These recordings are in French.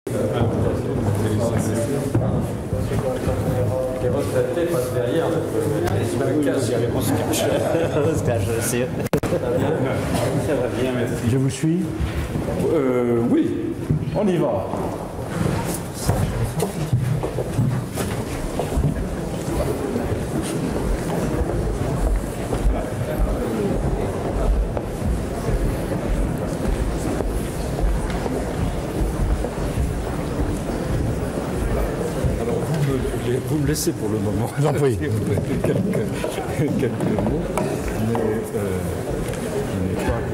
Les retraités passent derrière. On se cache, c'est sûr. Ça va bien, merci. Je vous suis. Oui, on y va. Vous me laissez pour le moment. J'en prie. quelques mots, mais je n'ai pas.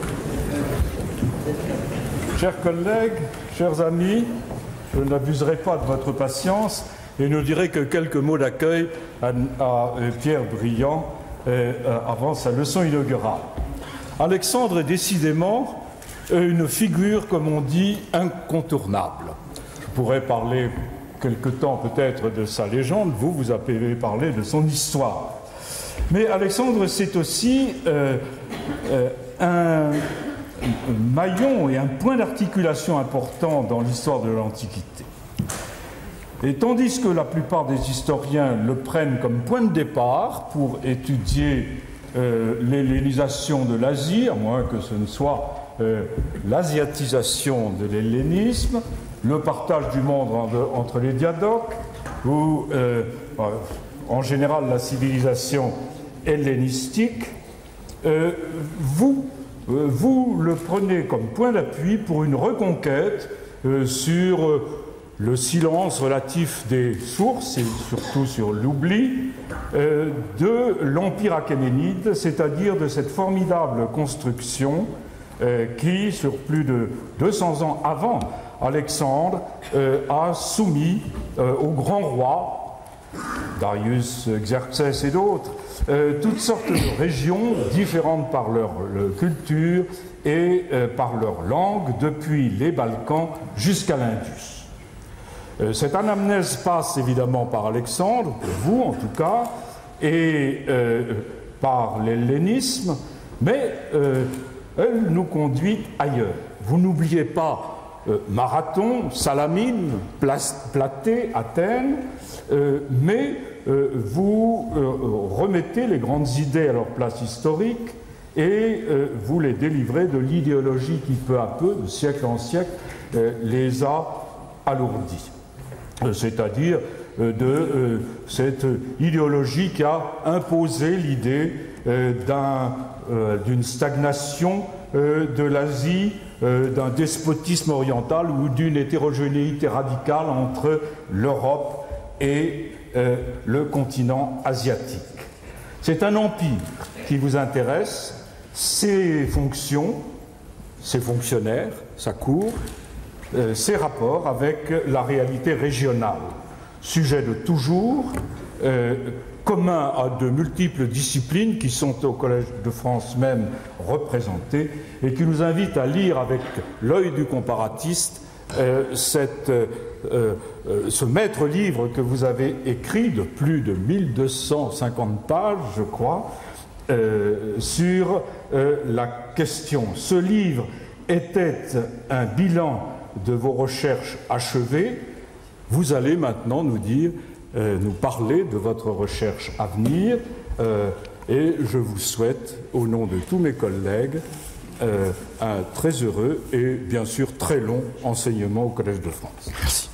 Chers collègues, chers amis, je n'abuserai pas de votre patience et ne dirai que quelques mots d'accueil à Pierre Briand avant sa leçon inaugurale. Alexandre est décidément une figure, comme on dit, incontournable. Je pourrais parler quelque temps peut-être de sa légende, vous avez parlé de son histoire. Mais Alexandre, c'est aussi un maillon et un point d'articulation important dans l'histoire de l'Antiquité. Et tandis que la plupart des historiens le prennent comme point de départ pour étudier l'hellénisation de l'Asie, à moins que ce ne soit l'asiatisation de l'hellénisme, le partage du monde entre les diadoques, ou en général la civilisation hellénistique, vous le prenez comme point d'appui pour une reconquête sur le silence relatif des sources et surtout sur l'oubli de l'Empire achéménide, c'est-à-dire de cette formidable construction qui, sur plus de 200 ans avant Alexandre, a soumis aux grands rois, Darius, Xerxès et d'autres, toutes sortes de régions différentes par leur culture et par leur langue, depuis les Balkans jusqu'à l'Indus. Cette anamnèse passe évidemment par Alexandre, pour vous en tout cas, et par l'hellénisme, mais elle nous conduit ailleurs. Vous n'oubliez pas Marathon, Salamine, Platée, Athènes, mais vous remettez les grandes idées à leur place historique et vous les délivrez de l'idéologie qui, peu à peu, de siècle en siècle, les a alourdis. C'est-à-dire de cette idéologie qui a imposé l'idée d'une stagnation de l'Asie, d'un despotisme oriental ou d'une hétérogénéité radicale entre l'Europe et le continent asiatique. C'est un empire qui vous intéresse, ses fonctions, ses fonctionnaires, sa cour, ses rapports avec la réalité régionale, sujet de toujours, commun à de multiples disciplines qui sont au Collège de France même représentées et qui nous invitent à lire avec l'œil du comparatiste ce maître livre que vous avez écrit de plus de 1250 pages, je crois, sur la question. Ce livre était un bilan de vos recherches achevées. Vous allez maintenant nous dire, nous parler de votre recherche à venir, et je vous souhaite, au nom de tous mes collègues, un très heureux et bien sûr très long enseignement au Collège de France. Merci.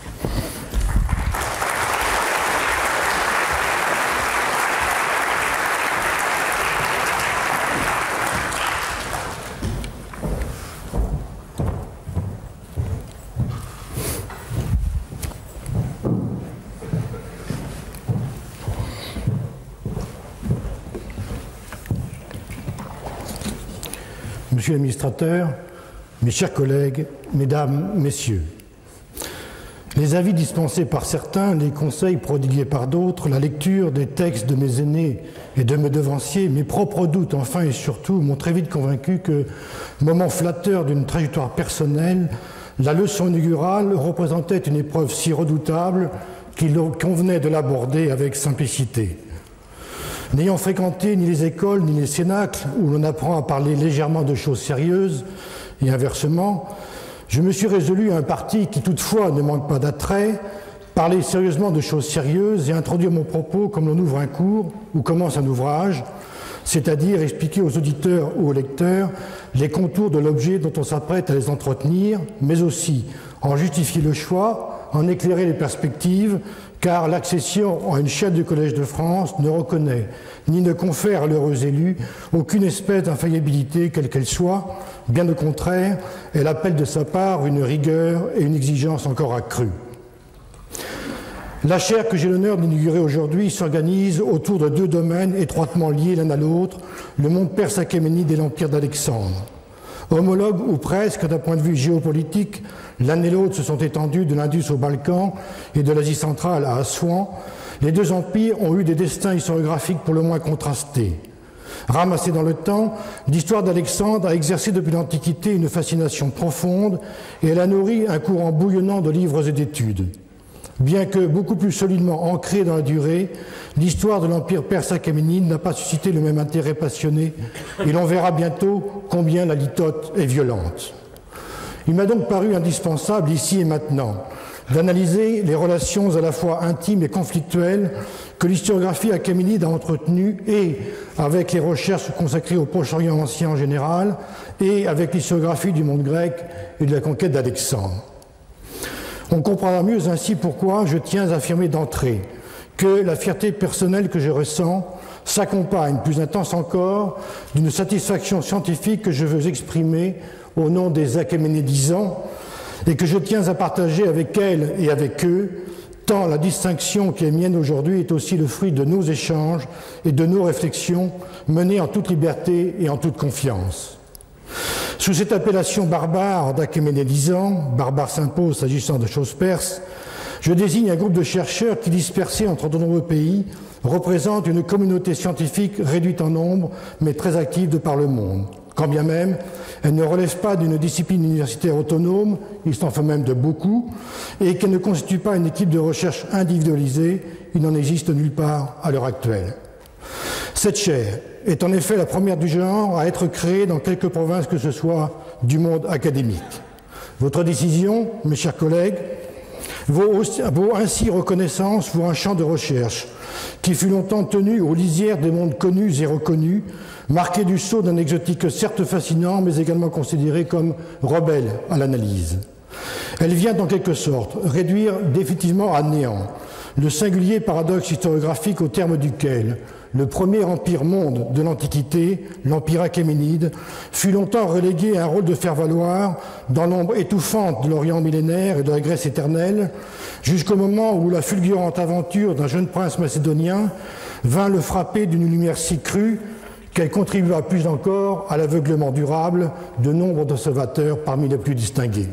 Monsieur l'administrateur, mes chers collègues, mesdames, messieurs, les avis dispensés par certains, les conseils prodigués par d'autres, la lecture des textes de mes aînés et de mes devanciers, mes propres doutes enfin et surtout m'ont très vite convaincu que, moment flatteur d'une trajectoire personnelle, la leçon inaugurale représentait une épreuve si redoutable qu'il convenait de l'aborder avec simplicité. N'ayant fréquenté ni les écoles ni les cénacles, où l'on apprend à parler légèrement de choses sérieuses, et inversement, Je me suis résolu à un parti qui toutefois ne manque pas d'attrait, parler sérieusement de choses sérieuses et introduire mon propos comme l'on ouvre un cours ou commence un ouvrage, c'est-à-dire expliquer aux auditeurs ou aux lecteurs les contours de l'objet dont on s'apprête à les entretenir, mais aussi en justifier le choix, en éclairer les perspectives, car l'accession à une chaire du Collège de France ne reconnaît ni ne confère à l'heureux élu aucune espèce d'infaillibilité quelle qu'elle soit, bien au contraire, elle appelle de sa part une rigueur et une exigence encore accrues. La chaire que j'ai l'honneur d'inaugurer aujourd'hui s'organise autour de deux domaines étroitement liés l'un à l'autre, le monde perse achéménide et l'empire d'Alexandre. Homologues ou presque d'un point de vue géopolitique, l'un et l'autre se sont étendus de l'Indus aux Balkans et de l'Asie centrale à Assouan. Les deux empires ont eu des destins historiographiques pour le moins contrastés. Ramassée dans le temps, l'histoire d'Alexandre a exercé depuis l'Antiquité une fascination profonde et elle a nourri un courant bouillonnant de livres et d'études. Bien que beaucoup plus solidement ancrée dans la durée, l'histoire de l'empire perse achéménide n'a pas suscité le même intérêt passionné et l'on verra bientôt combien la litote est violente. Il m'a donc paru indispensable, ici et maintenant, d'analyser les relations à la fois intimes et conflictuelles que l'historiographie achéménide a entretenues et avec les recherches consacrées au Proche-Orient ancien en général et avec l'historiographie du monde grec et de la conquête d'Alexandre. On comprendra mieux ainsi pourquoi je tiens à affirmer d'entrée que la fierté personnelle que je ressens s'accompagne, plus intense encore, d'une satisfaction scientifique que je veux exprimer au nom des achéménédisants et que je tiens à partager avec elles et avec eux, tant la distinction qui est mienne aujourd'hui est aussi le fruit de nos échanges et de nos réflexions menées en toute liberté et en toute confiance. Sous cette appellation barbare d'achéménédisants, barbare s'impose s'agissant de choses perses, je désigne un groupe de chercheurs qui, dispersés entre de nombreux pays, représentent une communauté scientifique réduite en nombre, mais très active de par le monde. Quand bien même, elle ne relève pas d'une discipline universitaire autonome, il s'en fait même de beaucoup, et qu'elle ne constitue pas une équipe de recherche individualisée, il n'en existe nulle part à l'heure actuelle. Cette chaire est en effet la première du genre à être créée dans quelque province que ce soit du monde académique. Votre décision, mes chers collègues, vaut ainsi reconnaissance pour un champ de recherche qui fut longtemps tenu aux lisières des mondes connus et reconnus, marqué du sceau d'un exotique certes fascinant, mais également considéré comme rebelle à l'analyse. Elle vient en quelque sorte réduire définitivement à néant le singulier paradoxe historiographique au terme duquel le premier empire-monde de l'Antiquité, l'empire achéménide, fut longtemps relégué à un rôle de faire-valoir dans l'ombre étouffante de l'Orient millénaire et de la Grèce éternelle, jusqu'au moment où la fulgurante aventure d'un jeune prince macédonien vint le frapper d'une lumière si crue qu'elle contribua plus encore à l'aveuglement durable de nombre d'observateurs parmi les plus distingués.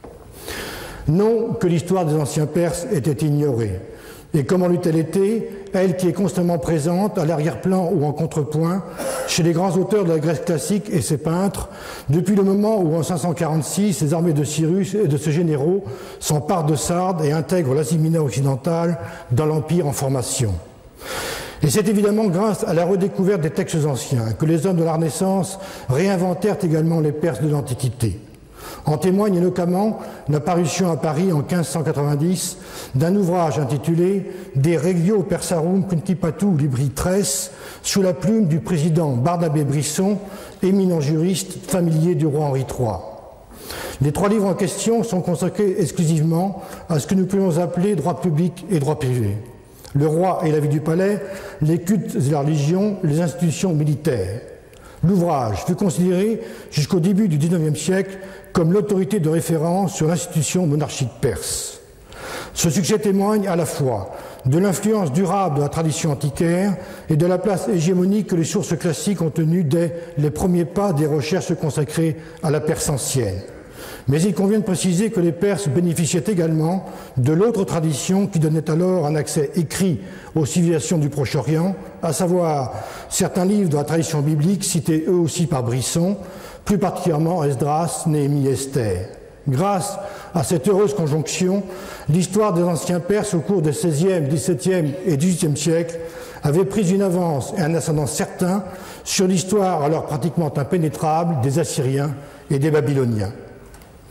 Non que l'histoire des anciens Perses était ignorée. Et comment l'eût-elle été, elle qui est constamment présente à l'arrière-plan ou en contrepoint chez les grands auteurs de la Grèce classique et ses peintres, depuis le moment où en 546 les armées de Cyrus et de ses généraux s'emparent de Sardes et intègrent l'Asie mineure occidentale dans l'empire en formation. Et c'est évidemment grâce à la redécouverte des textes anciens que les hommes de la Renaissance réinventèrent également les Perses de l'Antiquité. En témoigne notamment la parution à Paris en 1590 d'un ouvrage intitulé « De Regio Persarum Principatu Libri Tres » sous la plume du président Barnabé Brisson, éminent juriste familier du roi Henri III. Les trois livres en question sont consacrés exclusivement à ce que nous pouvons appeler droit public et droit privé. Le roi et la vie du palais, les cultes et la religion, les institutions militaires. L'ouvrage fut considéré jusqu'au début du XIXe siècle comme l'autorité de référence sur l'institution monarchique perse. Ce succès témoigne à la fois de l'influence durable de la tradition antiquaire et de la place hégémonique que les sources classiques ont tenue dès les premiers pas des recherches consacrées à la Perse ancienne. Mais il convient de préciser que les Perses bénéficiaient également de l'autre tradition qui donnait alors un accès écrit aux civilisations du Proche-Orient, à savoir certains livres de la tradition biblique cités eux aussi par Brisson, plus particulièrement Esdras, Néhémie et Esther. Grâce à cette heureuse conjonction, l'histoire des anciens Perses au cours des XVIe, XVIIe et XVIIIe siècles avait pris une avance et un ascendant certain sur l'histoire alors pratiquement impénétrable des Assyriens et des Babyloniens.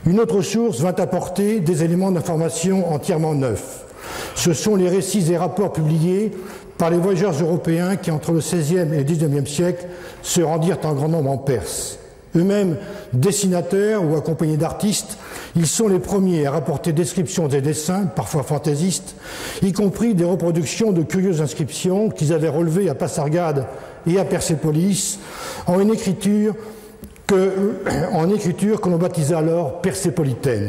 Une autre source vint apporter des éléments d'information entièrement neufs. Ce sont les récits et rapports publiés par les voyageurs européens qui, entre le XVIe et le XIXe siècle, se rendirent en grand nombre en Perse. Eux-mêmes dessinateurs ou accompagnés d'artistes, ils sont les premiers à rapporter descriptions et dessins, parfois fantaisistes, y compris des reproductions de curieuses inscriptions qu'ils avaient relevées à Pasargade et à Persépolis en écriture que l'on baptisait alors persépolitaine.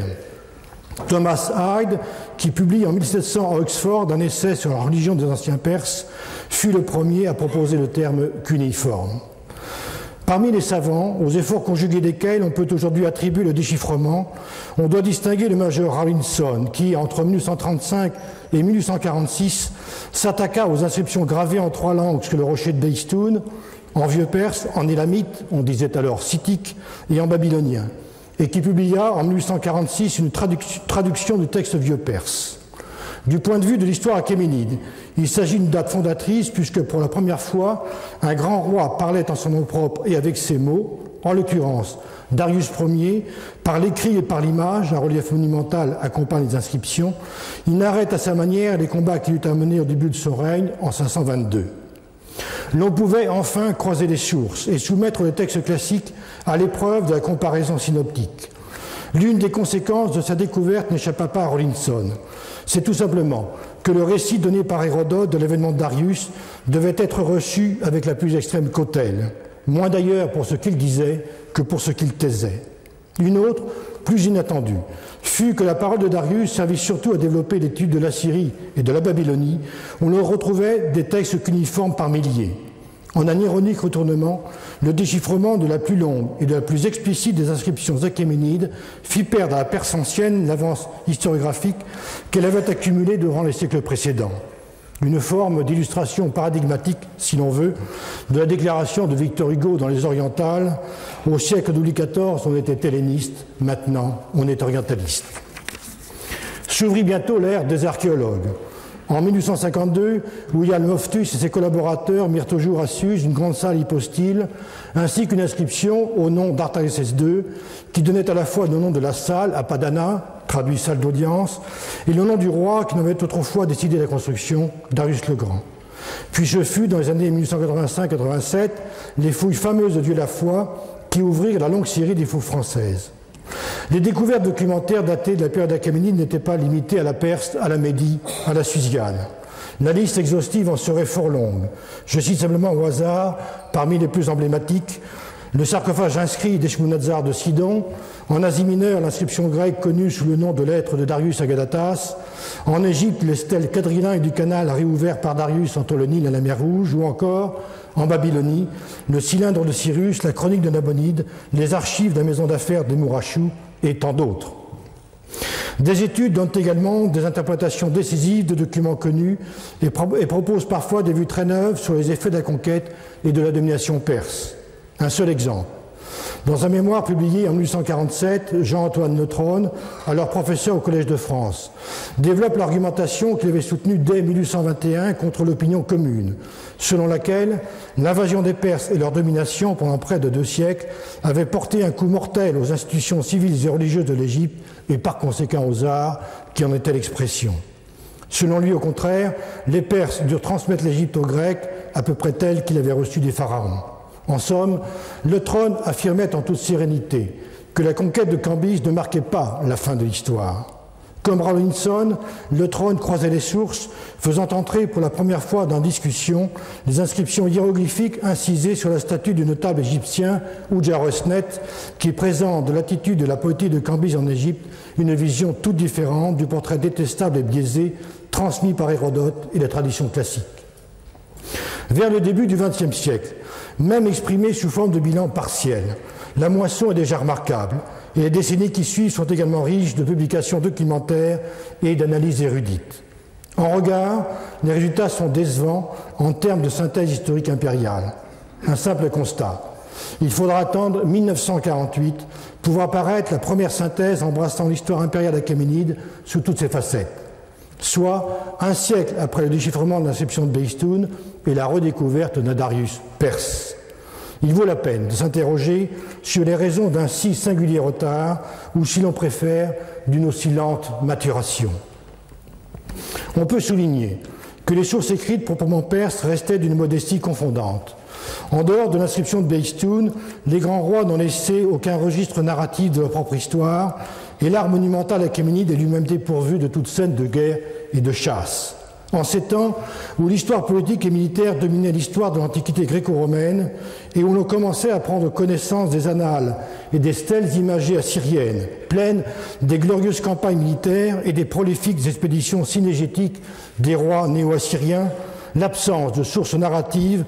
Thomas Hyde, qui publie en 1700 à Oxford un essai sur la religion des anciens Perses, fut le premier à proposer le terme cunéiforme. Parmi les savants, aux efforts conjugués desquels on peut aujourd'hui attribuer le déchiffrement, on doit distinguer le major Rawlinson, qui, entre 1835 et 1846, s'attaqua aux inscriptions gravées en 3 langues sur le rocher de Behistun, en vieux perse, en élamite, on disait alors scythique, et en babylonien, et qui publia en 1846 une traduction du texte vieux perse. Du point de vue de l'histoire achéménide, il s'agit d'une date fondatrice puisque pour la première fois, un grand roi parlait en son nom propre et avec ses mots, en l'occurrence Darius Ier, par l'écrit et par l'image, un relief monumental accompagne les inscriptions, il narrait à sa manière les combats qu'il eut à mener au début de son règne en 522. L'on pouvait enfin croiser les sources et soumettre le texte classique à l'épreuve de la comparaison synoptique. L'une des conséquences de sa découverte n'échappa pas à Rawlinson. C'est tout simplement que le récit donné par Hérodote de l'événement de Darius devait être reçu avec la plus extrême cautèle, moins d'ailleurs pour ce qu'il disait que pour ce qu'il taisait. Une autre, plus inattendue, fut que la parole de Darius servit surtout à développer l'étude de l'Assyrie et de la Babylonie, où l'on retrouvait des textes cuniformes par milliers. En un ironique retournement, le déchiffrement de la plus longue et de la plus explicite des inscriptions achéménides fit perdre à la Perse ancienne l'avance historiographique qu'elle avait accumulée durant les siècles précédents. Une forme d'illustration paradigmatique, si l'on veut, de la déclaration de Victor Hugo dans Les Orientales. Au siècle de Louis XIV, on était helléniste, maintenant on est orientaliste. S'ouvrit bientôt l'ère des archéologues. En 1852, William Loftus et ses collaborateurs mirent au jour à Suse une grande salle hypostyle, ainsi qu'une inscription au nom d'Artaxerxès II, qui donnait à la fois le nom de la salle, à Padana, traduit salle d'audience, et le nom du roi qui n'avait autrefois décidé la construction, Darius le Grand. Puis ce fut, dans les années 1885-87, les fouilles fameuses de Dieu la foi qui ouvrirent la longue série des fouilles françaises. Les découvertes documentaires datées de la période achéménide n'étaient pas limitées à la Perse, à la Médie, à la Susiane. La liste exhaustive en serait fort longue. Je cite simplement au hasard, parmi les plus emblématiques, le sarcophage inscrit d'Eshmunazar de Sidon, en Asie mineure l'inscription grecque connue sous le nom de lettre de Darius Agadatas, en Égypte les stèles quadrilingues du canal réouvert par Darius entre le Nil et la mer Rouge, ou encore, en Babylonie, le cylindre de Cyrus, la chronique de Nabonide, les archives de la maison d'affaires des Mourachou et tant d'autres. Des études donnent également des interprétations décisives de documents connus et proposent parfois des vues très neuves sur les effets de la conquête et de la domination perse. Un seul exemple. Dans un mémoire publié en 1847, Jean-Antoine Neutrone, alors professeur au Collège de France, développe l'argumentation qu'il avait soutenue dès 1821 contre l'opinion commune, selon laquelle l'invasion des Perses et leur domination pendant près de 2 siècles avaient porté un coup mortel aux institutions civiles et religieuses de l'Égypte et par conséquent aux arts, qui en étaient l'expression. Selon lui, au contraire, les Perses durent transmettre l'Égypte aux Grecs à peu près telle qu'il avait reçue des pharaons. En somme, le trône affirmait en toute sérénité que la conquête de Cambis ne marquait pas la fin de l'histoire. Comme Rawlinson, le trône croisait les sources, faisant entrer pour la première fois dans discussion les inscriptions hiéroglyphiques incisées sur la statue du notable égyptien Oujaresnet, qui présente de l'attitude de la politique de Cambis en Égypte une vision toute différente du portrait détestable et biaisé transmis par Hérodote et la tradition classique. Vers le début du XXe siècle, même exprimé sous forme de bilan partiel, la moisson est déjà remarquable et les décennies qui suivent sont également riches de publications documentaires et d'analyses érudites. En regard, les résultats sont décevants en termes de synthèse historique impériale. Un simple constat. Il faudra attendre 1948 pour voir apparaître la première synthèse embrassant l'histoire impériale achéménide sous toutes ses facettes, soit un siècle après le déchiffrement de l'inscription de Behistun et la redécouverte d'un Darius perse. Il vaut la peine de s'interroger sur les raisons d'un si singulier retard, ou si l'on préfère, d'une aussi lente maturation. On peut souligner que les sources écrites proprement perses restaient d'une modestie confondante. En dehors de l'inscription de Behistun, les grands rois n'ont laissé aucun registre narratif de leur propre histoire, et l'art monumental achéménide est lui-même dépourvu de toute scène de guerre et de chasse. En ces temps où l'histoire politique et militaire dominait l'histoire de l'Antiquité gréco-romaine et où l'on commençait à prendre connaissance des annales et des stèles imagées assyriennes, pleines des glorieuses campagnes militaires et des prolifiques expéditions synégétiques des rois néo-assyriens, l'absence de sources narratives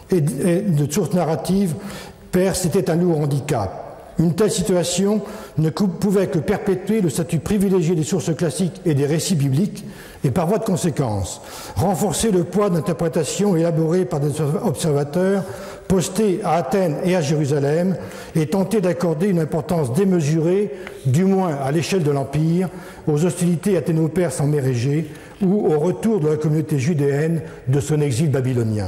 perses était un lourd handicap. Une telle situation ne pouvait que perpétuer le statut privilégié des sources classiques et des récits bibliques et par voie de conséquence renforcer le poids d'interprétations élaborées par des observateurs postés à Athènes et à Jérusalem et tenter d'accorder une importance démesurée, du moins à l'échelle de l'Empire, aux hostilités athéno-perses en mer Égée ou au retour de la communauté judéenne de son exil babylonien.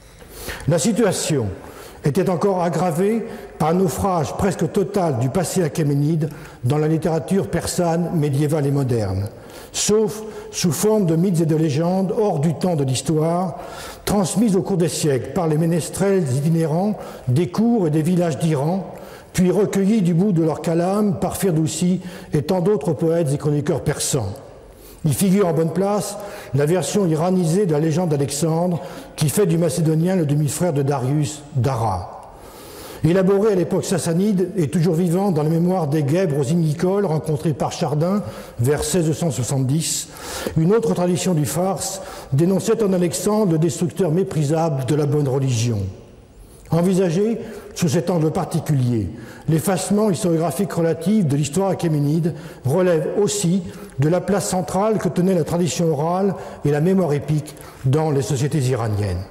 La situation était encore aggravée par un naufrage presque total du passé achéménide dans la littérature persane médiévale et moderne, sauf sous forme de mythes et de légendes hors du temps de l'histoire, transmises au cours des siècles par les ménestrels itinérants des cours et des villages d'Iran, puis recueillis du bout de leur calame par Firdoussi et tant d'autres poètes et chroniqueurs persans. Il figure en bonne place la version iranisée de la légende d'Alexandre qui fait du Macédonien le demi-frère de Darius, Dara. Élaboré à l'époque sassanide et toujours vivant dans la mémoire des guèbres ignicoles rencontrés par Chardin vers 1670, une autre tradition du farce dénonçait en Alexandre le destructeur méprisable de la bonne religion. Envisagé sous cet angle particulier, l'effacement historiographique relatif de l'histoire achéménide relève aussi de la place centrale que tenait la tradition orale et la mémoire épique dans les sociétés iraniennes.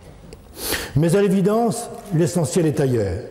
Mais à l'évidence, l'essentiel est ailleurs.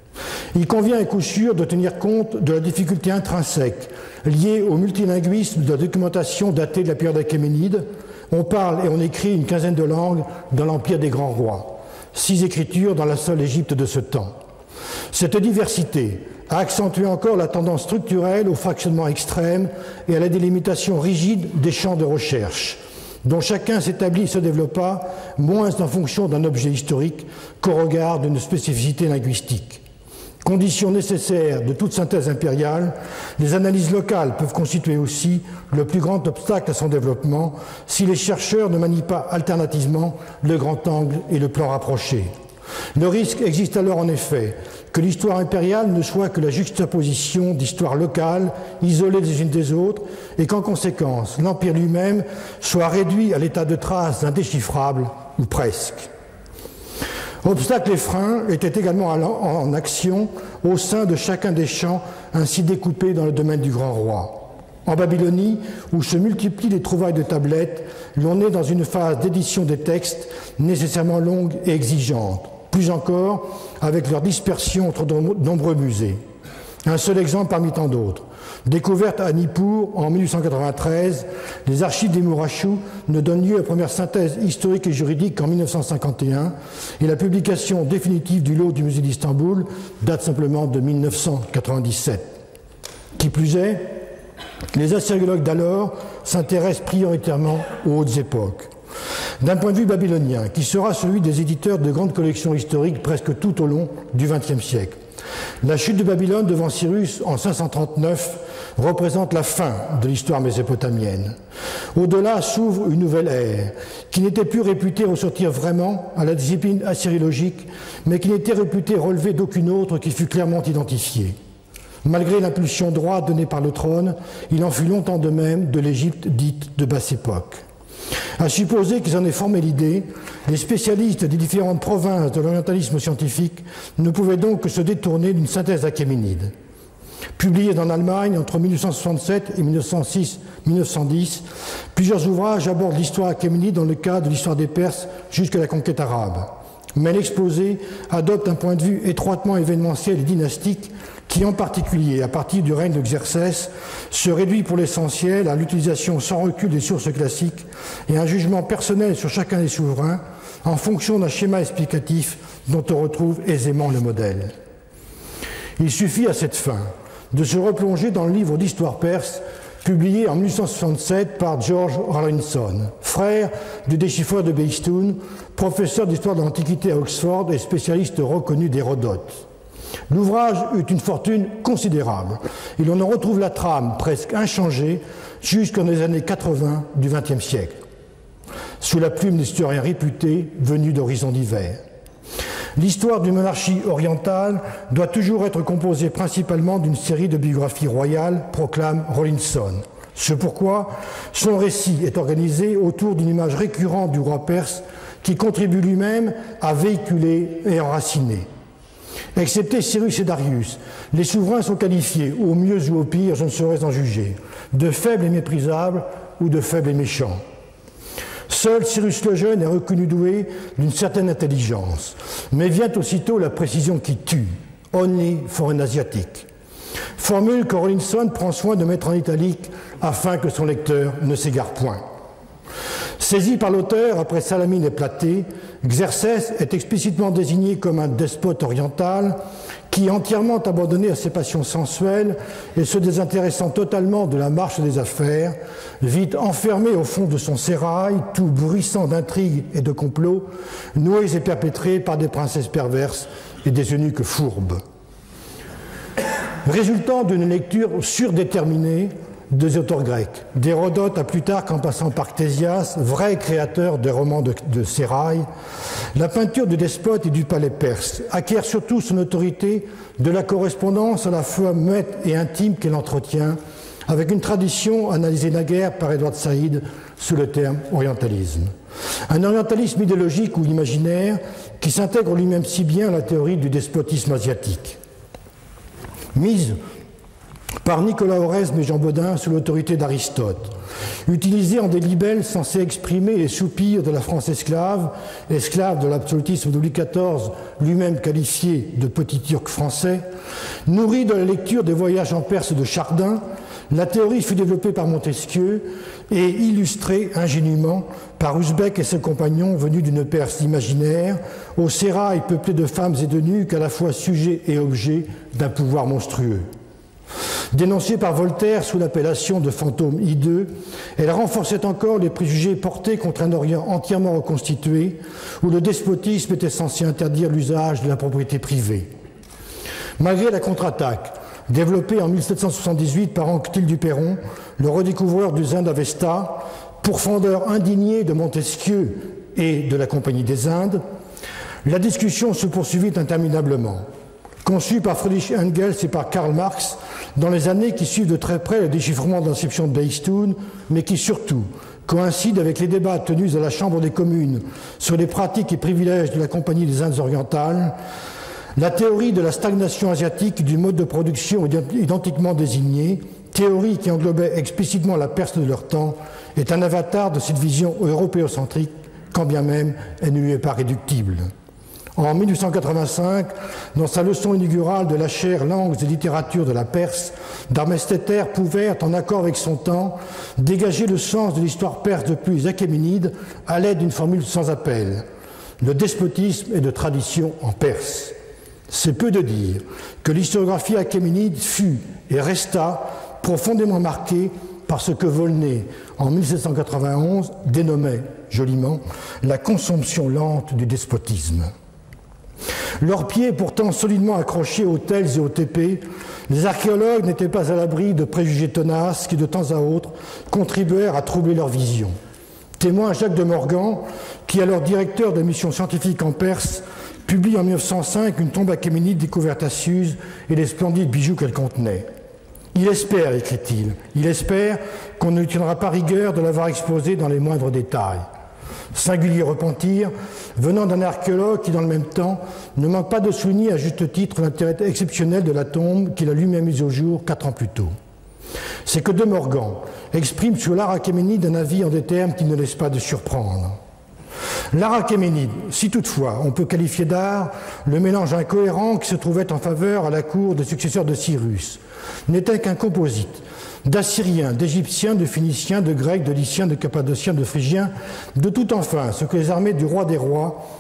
Il convient à coup sûr de tenir compte de la difficulté intrinsèque liée au multilinguisme de la documentation datée de la période achéménide. On parle et on écrit une quinzaine de langues dans l'empire des grands rois, 6 écritures dans la seule Égypte de ce temps. Cette diversité a accentué encore la tendance structurelle au fractionnement extrême et à la délimitation rigide des champs de recherche, dont chacun s'établit et se développa moins en fonction d'un objet historique qu'au regard d'une spécificité linguistique. Condition nécessaire de toute synthèse impériale, les analyses locales peuvent constituer aussi le plus grand obstacle à son développement si les chercheurs ne manient pas alternativement le grand angle et le plan rapproché. Le risque existe alors en effet que l'histoire impériale ne soit que la juxtaposition d'histoires locales, isolées les unes des autres, et qu'en conséquence, l'Empire lui-même soit réduit à l'état de traces indéchiffrables, ou presque. Obstacles et freins étaient également en action au sein de chacun des champs ainsi découpés dans le domaine du grand roi. En Babylonie, où se multiplient les trouvailles de tablettes, l'on est dans une phase d'édition des textes nécessairement longue et exigeante, plus encore avec leur dispersion entre de nombreux musées. Un seul exemple parmi tant d'autres. Découverte à Nippur en 1893, les archives des Murashus ne donnent lieu à la première synthèse historique et juridique qu'en 1951 et la publication définitive du lot du musée d'Istanbul date simplement de 1997. Qui plus est, les assyriologues d'alors s'intéressent prioritairement aux hautes époques. D'un point de vue babylonien, qui sera celui des éditeurs de grandes collections historiques presque tout au long du XXe siècle. La chute de Babylone devant Cyrus en 539 représente la fin de l'histoire mésopotamienne. Au-delà s'ouvre une nouvelle ère, qui n'était plus réputée ressortir vraiment à la discipline assyriologique, mais qui n'était réputée relever d'aucune autre qui fut clairement identifiée. Malgré l'impulsion droite donnée par le trône, il en fut longtemps de même de l'Égypte dite de basse époque. À supposer qu'ils en aient formé l'idée, les spécialistes des différentes provinces de l'orientalisme scientifique ne pouvaient donc que se détourner d'une synthèse achéménide. Publiés en Allemagne entre 1867 et 1906-1910, plusieurs ouvrages abordent l'histoire achéménide dans le cadre de l'histoire des Perses jusqu'à la conquête arabe. Mais l'exposé adopte un point de vue étroitement événementiel et dynastique qui, en particulier à partir du règne de Xerxès, se réduit pour l'essentiel à l'utilisation sans recul des sources classiques et un jugement personnel sur chacun des souverains en fonction d'un schéma explicatif dont on retrouve aisément le modèle. Il suffit à cette fin de se replonger dans le livre d'histoire perse publié en 1867 par George Rawlinson, frère du déchiffreur de Behistun, professeur d'histoire de l'Antiquité à Oxford et spécialiste reconnu d'Hérodote. L'ouvrage eut une fortune considérable et l'on en retrouve la trame presque inchangée jusqu'aux années 80 du XXe siècle, sous la plume d'historiens réputés venus d'horizons divers. L'histoire d'une monarchie orientale doit toujours être composée principalement d'une série de biographies royales, proclame Rawlinson. C'est pourquoi son récit est organisé autour d'une image récurrente du roi perse qui contribue lui-même à véhiculer et enraciner. Excepté Cyrus et Darius, les souverains sont qualifiés, au mieux ou au pire, je ne saurais en juger, de faibles et méprisables ou de faibles et méchants. Seul Cyrus le Jeune est reconnu doué d'une certaine intelligence, mais vient aussitôt la précision qui tue, only for an Asiatic. Formule que Rawlinson prend soin de mettre en italique afin que son lecteur ne s'égare point. Saisi par l'auteur après Salamine et Platée, Xerxès est explicitement désigné comme un despote oriental qui, entièrement abandonné à ses passions sensuelles et se désintéressant totalement de la marche des affaires, vit enfermé au fond de son sérail, tout bruissant d'intrigues et de complots, noués et perpétrés par des princesses perverses et des eunuques fourbes. Résultant d'une lecture surdéterminée des auteurs grecs, d'Hérodote à Plutarque en passant par Ctésias, vrai créateur des romans de sérail, la peinture du despote et du palais perse acquiert surtout son autorité de la correspondance à la fois muette et intime qu'elle entretient avec une tradition analysée naguère par Edward Said sous le terme orientalisme. Un orientalisme idéologique ou imaginaire qui s'intègre lui-même si bien à la théorie du despotisme asiatique. Mise par Nicolas Oresme et Jean Bodin sous l'autorité d'Aristote, utilisé en des libelles censés exprimer les soupirs de la France esclave, esclave de l'absolutisme de Louis XIV, lui-même qualifié de petit turc français, nourri de la lecture des voyages en Perse de Chardin, la théorie fut développée par Montesquieu et illustrée ingénument par Usbek et ses compagnons venus d'une Perse imaginaire, au sérail peuplé de femmes et de nuques à la fois sujets et objets d'un pouvoir monstrueux. Dénoncée par Voltaire sous l'appellation de fantôme hideux, elle renforçait encore les préjugés portés contre un Orient entièrement reconstitué, où le despotisme était censé interdire l'usage de la propriété privée. Malgré la contre-attaque, développée en 1778 par Anquetil du Perron, le redécouvreur du Zend Avesta, pourfendeur indigné de Montesquieu et de la Compagnie des Indes, la discussion se poursuivit interminablement. Conçue par Friedrich Engels et par Karl Marx dans les années qui suivent de très près le déchiffrement de l'inscription de Behistun, mais qui surtout coïncide avec les débats tenus à la Chambre des communes sur les pratiques et privilèges de la Compagnie des Indes orientales, la théorie de la stagnation asiatique du mode de production identiquement désigné, théorie qui englobait explicitement la Perse de leur temps, est un avatar de cette vision européocentrique, quand bien même elle ne lui est pas réductible. En 1885, dans sa leçon inaugurale de la chaire Langues et littératures de la Perse, Darmesteter pouvait, en accord avec son temps, dégager le sens de l'histoire perse depuis les Achéménides à l'aide d'une formule sans appel. Le despotisme est de tradition en Perse. C'est peu de dire que l'historiographie achéménide fut et resta profondément marquée par ce que Volney, en 1791, dénommait joliment la consomption lente du despotisme. Leurs pieds pourtant solidement accrochés aux tels et aux tépées, les archéologues n'étaient pas à l'abri de préjugés tenaces qui, de temps à autre, contribuèrent à troubler leur vision. Témoin Jacques de Morgan, qui, alors directeur de mission scientifique en Perse, publie en 1905 une tombe achéménide découverte à Suse et les splendides bijoux qu'elle contenait. Il espère, écrit-il, il espère qu'on ne lui tiendra pas rigueur de l'avoir exposé dans les moindres détails. Singulier repentir, venant d'un archéologue qui, dans le même temps, ne manque pas de souligner à juste titre l'intérêt exceptionnel de la tombe qu'il a lui-même mise au jour 4 ans plus tôt. C'est que De Morgan exprime sur l'art achéménide un avis en des termes qui ne laissent pas de surprendre. L'art achéménide, si toutefois on peut qualifier d'art le mélange incohérent qui se trouvait en faveur à la cour des successeurs de Cyrus, n'était qu'un composite d'Assyriens, d'Égyptiens, de Phéniciens, de Grecs, de Lyciens, de Cappadociens, de Phrygiens, de tout enfin ce que les armées du roi des rois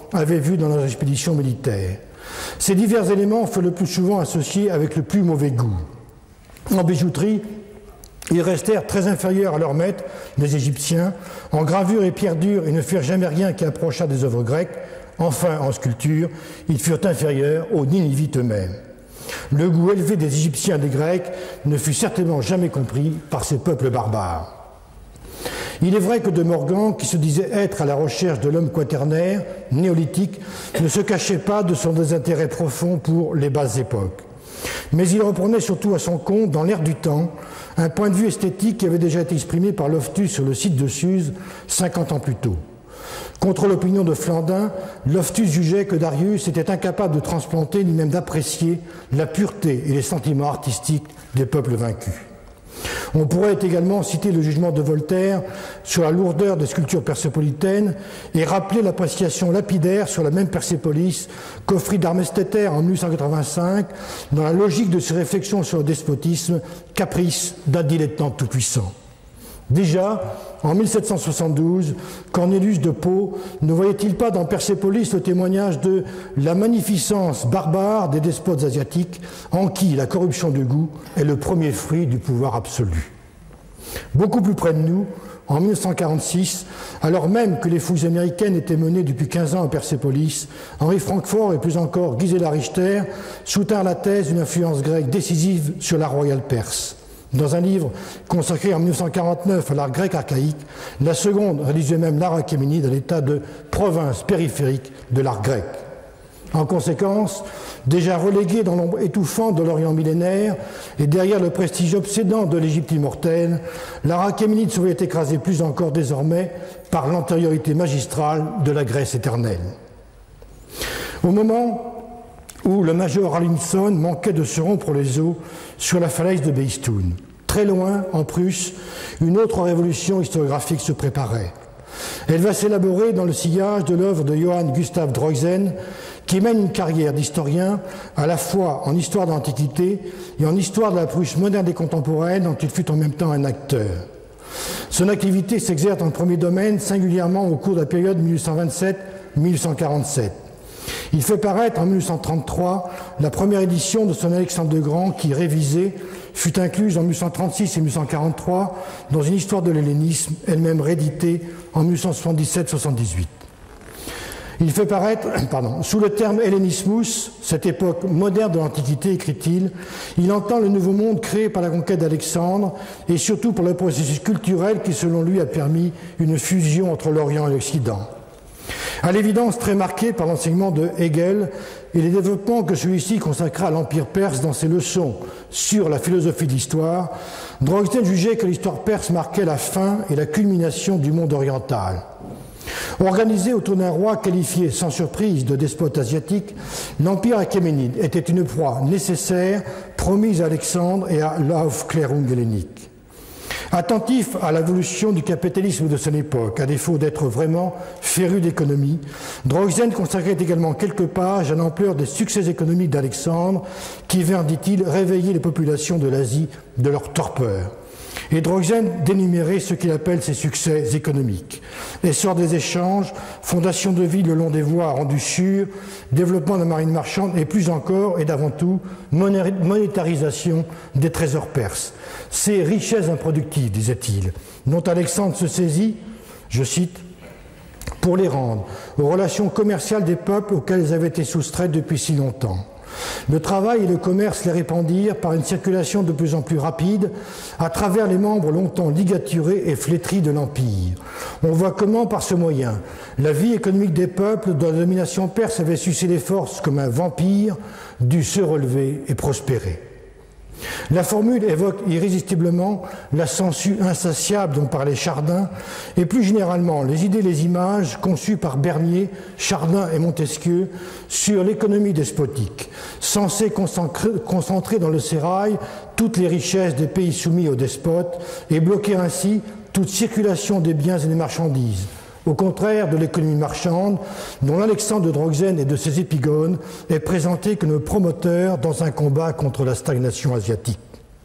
avaient vu dans leurs expéditions militaires. Ces divers éléments furent le plus souvent associés avec le plus mauvais goût. En bijouterie, ils restèrent très inférieurs à leurs maîtres, les Égyptiens. En gravure et pierre dure, ils ne firent jamais rien qui approchât des œuvres grecques. Enfin, en sculpture, ils furent inférieurs aux Ninivites eux-mêmes. Le goût élevé des Égyptiens et des Grecs ne fut certainement jamais compris par ces peuples barbares. Il est vrai que De Morgan, qui se disait être à la recherche de l'homme quaternaire, néolithique, ne se cachait pas de son désintérêt profond pour les basses époques. Mais il reprenait surtout à son compte, dans l'air du temps, un point de vue esthétique qui avait déjà été exprimé par Loftus sur le site de Suse 50 ans plus tôt. Contre l'opinion de Flandin, Loftus jugeait que Darius était incapable de transplanter ni même d'apprécier la pureté et les sentiments artistiques des peuples vaincus. On pourrait également citer le jugement de Voltaire sur la lourdeur des sculptures persépolitaines et rappeler l'appréciation lapidaire sur la même Persépolis qu'offrit Darmesteter en 1885 dans la logique de ses réflexions sur le despotisme, caprice d'un dilettante tout-puissant. Déjà, en 1772, Cornelius de Pau ne voyait-il pas dans Persépolis le témoignage de la magnificence barbare des despotes asiatiques en qui la corruption de goût est le premier fruit du pouvoir absolu. Beaucoup plus près de nous, en 1946, alors même que les fouilles américaines étaient menées depuis 15 ans à Persépolis, Henri Francfort et plus encore Gisela Richter soutinrent la thèse d'une influence grecque décisive sur l'art royal perse. Dans un livre consacré en 1949 à l'art grec archaïque, la seconde réduisait même l'art achéménide à l'état de province périphérique de l'art grec. En conséquence, déjà relégué dans l'ombre étouffante de l'Orient millénaire et derrière le prestige obsédant de l'Égypte immortelle, l'art achéménide se voyait écrasé plus encore désormais par l'antériorité magistrale de la Grèce éternelle. Au moment où le major Rawlinson manquait de se rompre les os sur la falaise de Behistun. Très loin, en Prusse, une autre révolution historiographique se préparait. Elle va s'élaborer dans le sillage de l'œuvre de Johann Gustav Droysen, qui mène une carrière d'historien à la fois en histoire de l'Antiquité et en histoire de la Prusse moderne et contemporaine, dont il fut en même temps un acteur. Son activité s'exerce dans le premier domaine, singulièrement au cours de la période 1827-1847. Il fait paraître en 1833 la première édition de son Alexandre le Grand qui, révisée, fut incluse en 1836 et 1843 dans une histoire de l'hellénisme, elle-même rééditée en 1877-78. Il fait paraître, sous le terme hellénismus, cette époque moderne de l'Antiquité, écrit-il, il entend le nouveau monde créé par la conquête d'Alexandre et surtout pour le processus culturel qui, selon lui, a permis une fusion entre l'Orient et l'Occident. À l'évidence très marquée par l'enseignement de Hegel et les développements que celui-ci consacra à l'Empire perse dans ses leçons sur la philosophie de l'histoire, Droysen jugeait que l'histoire perse marquait la fin et la culmination du monde oriental. Organisé autour d'un roi qualifié sans surprise de despote asiatique, l'Empire achéménide était une proie nécessaire promise à Alexandre et à l'Aufklärung hellénique. Attentif à l'évolution du capitalisme de son époque, à défaut d'être vraiment féru d'économie, Droysen consacrait également quelques pages à l'ampleur des succès économiques d'Alexandre qui vinrent, dit-il, réveiller les populations de l'Asie de leur torpeur. Et Droysen d'énumérer ce qu'il appelle ses succès économiques. Essor des échanges, fondation de villes le long des voies rendues sûres, développement de la marine marchande et plus encore et d'avant tout monétarisation des trésors perses. Ces richesses improductives, disait-il, dont Alexandre se saisit, je cite, pour les rendre aux relations commerciales des peuples auxquels elles avaient été soustraites depuis si longtemps. Le travail et le commerce les répandirent par une circulation de plus en plus rapide à travers les membres longtemps ligaturés et flétris de l'Empire. On voit comment, par ce moyen, la vie économique des peuples dont la domination perse avait sucé les forces comme un vampire dut se relever et prospérer. La formule évoque irrésistiblement la sangsue insatiable dont parlait Chardin et plus généralement les idées et les images conçues par Bernier, Chardin et Montesquieu sur l'économie despotique, censée concentrer dans le sérail toutes les richesses des pays soumis aux despotes et bloquer ainsi toute circulation des biens et des marchandises. Au contraire de l'économie marchande, dont l'Alexandre de Droysen et de ses épigones est présenté comme le promoteur dans un combat contre la stagnation asiatique.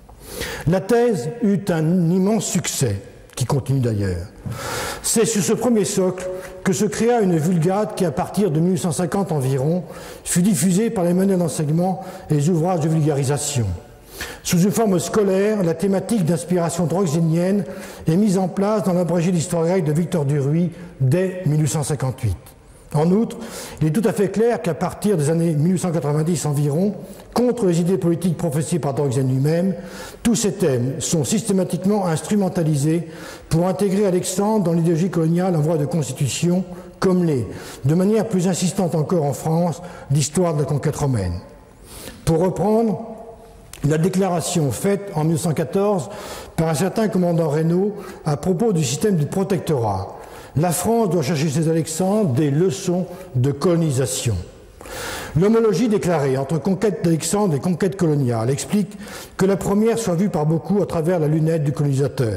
La thèse eut un immense succès, qui continue d'ailleurs. C'est sur ce premier socle que se créa une vulgate qui, à partir de 1850 environ, fut diffusée par les manuels d'enseignement et les ouvrages de vulgarisation. Sous une forme scolaire, la thématique d'inspiration droxénienne est mise en place dans l'abrégé d'histoire grecque de Victor Duruy dès 1858. En outre, il est tout à fait clair qu'à partir des années 1890 environ, contre les idées politiques professées par Droxène lui-même, tous ces thèmes sont systématiquement instrumentalisés pour intégrer Alexandre dans l'idéologie coloniale en voie de constitution, comme l'est, de manière plus insistante encore en France, l'histoire de la conquête romaine. Pour reprendre la déclaration faite en 1914 par un certain commandant Reynaud à propos du système du protectorat, la France doit chercher chez Alexandre des leçons de colonisation. L'homologie déclarée entre conquête d'Alexandre et conquête coloniale explique que la première soit vue par beaucoup à travers la lunette du colonisateur.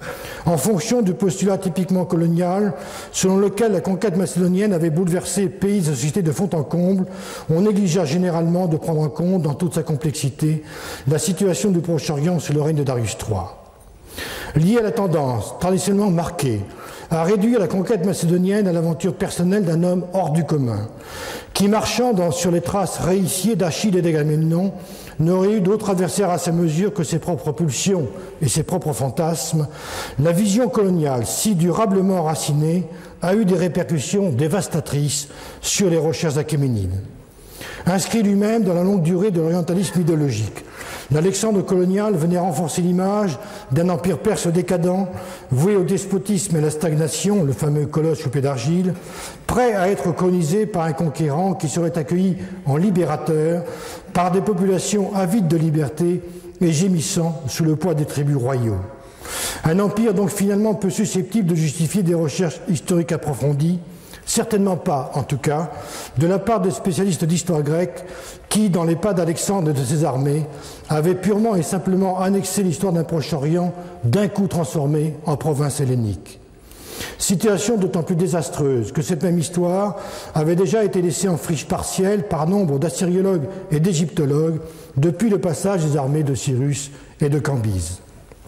En fonction du postulat typiquement colonial, selon lequel la conquête macédonienne avait bouleversé pays et sociétés de fond en comble, on négligea généralement de prendre en compte, dans toute sa complexité, la situation du Proche-Orient sous le règne de Darius III. Liée à la tendance, traditionnellement marquée, à réduire la conquête macédonienne à l'aventure personnelle d'un homme hors du commun, qui, marchant sur les traces réifiées d'Achille et d'Agamemnon, n'aurait eu d'autre adversaire à sa mesure que ses propres pulsions et ses propres fantasmes, la vision coloniale, si durablement racinée, a eu des répercussions dévastatrices sur les recherches achéménides. Inscrit lui-même dans la longue durée de l'orientalisme idéologique, l'Alexandre colonial venait renforcer l'image d'un empire perse décadent, voué au despotisme et à la stagnation, le fameux colosse coupé d'argile, prêt à être colonisé par un conquérant qui serait accueilli en libérateur par des populations avides de liberté et gémissant sous le poids des tribus royaux. Un empire donc finalement peu susceptible de justifier des recherches historiques approfondies, certainement pas, en tout cas, de la part des spécialistes d'histoire grecque qui, dans les pas d'Alexandre et de ses armées, avaient purement et simplement annexé l'histoire d'un Proche-Orient d'un coup transformé en province hellénique. Situation d'autant plus désastreuse que cette même histoire avait déjà été laissée en friche partielle par nombre d'assyriologues et d'égyptologues depuis le passage des armées de Cyrus et de Cambyse.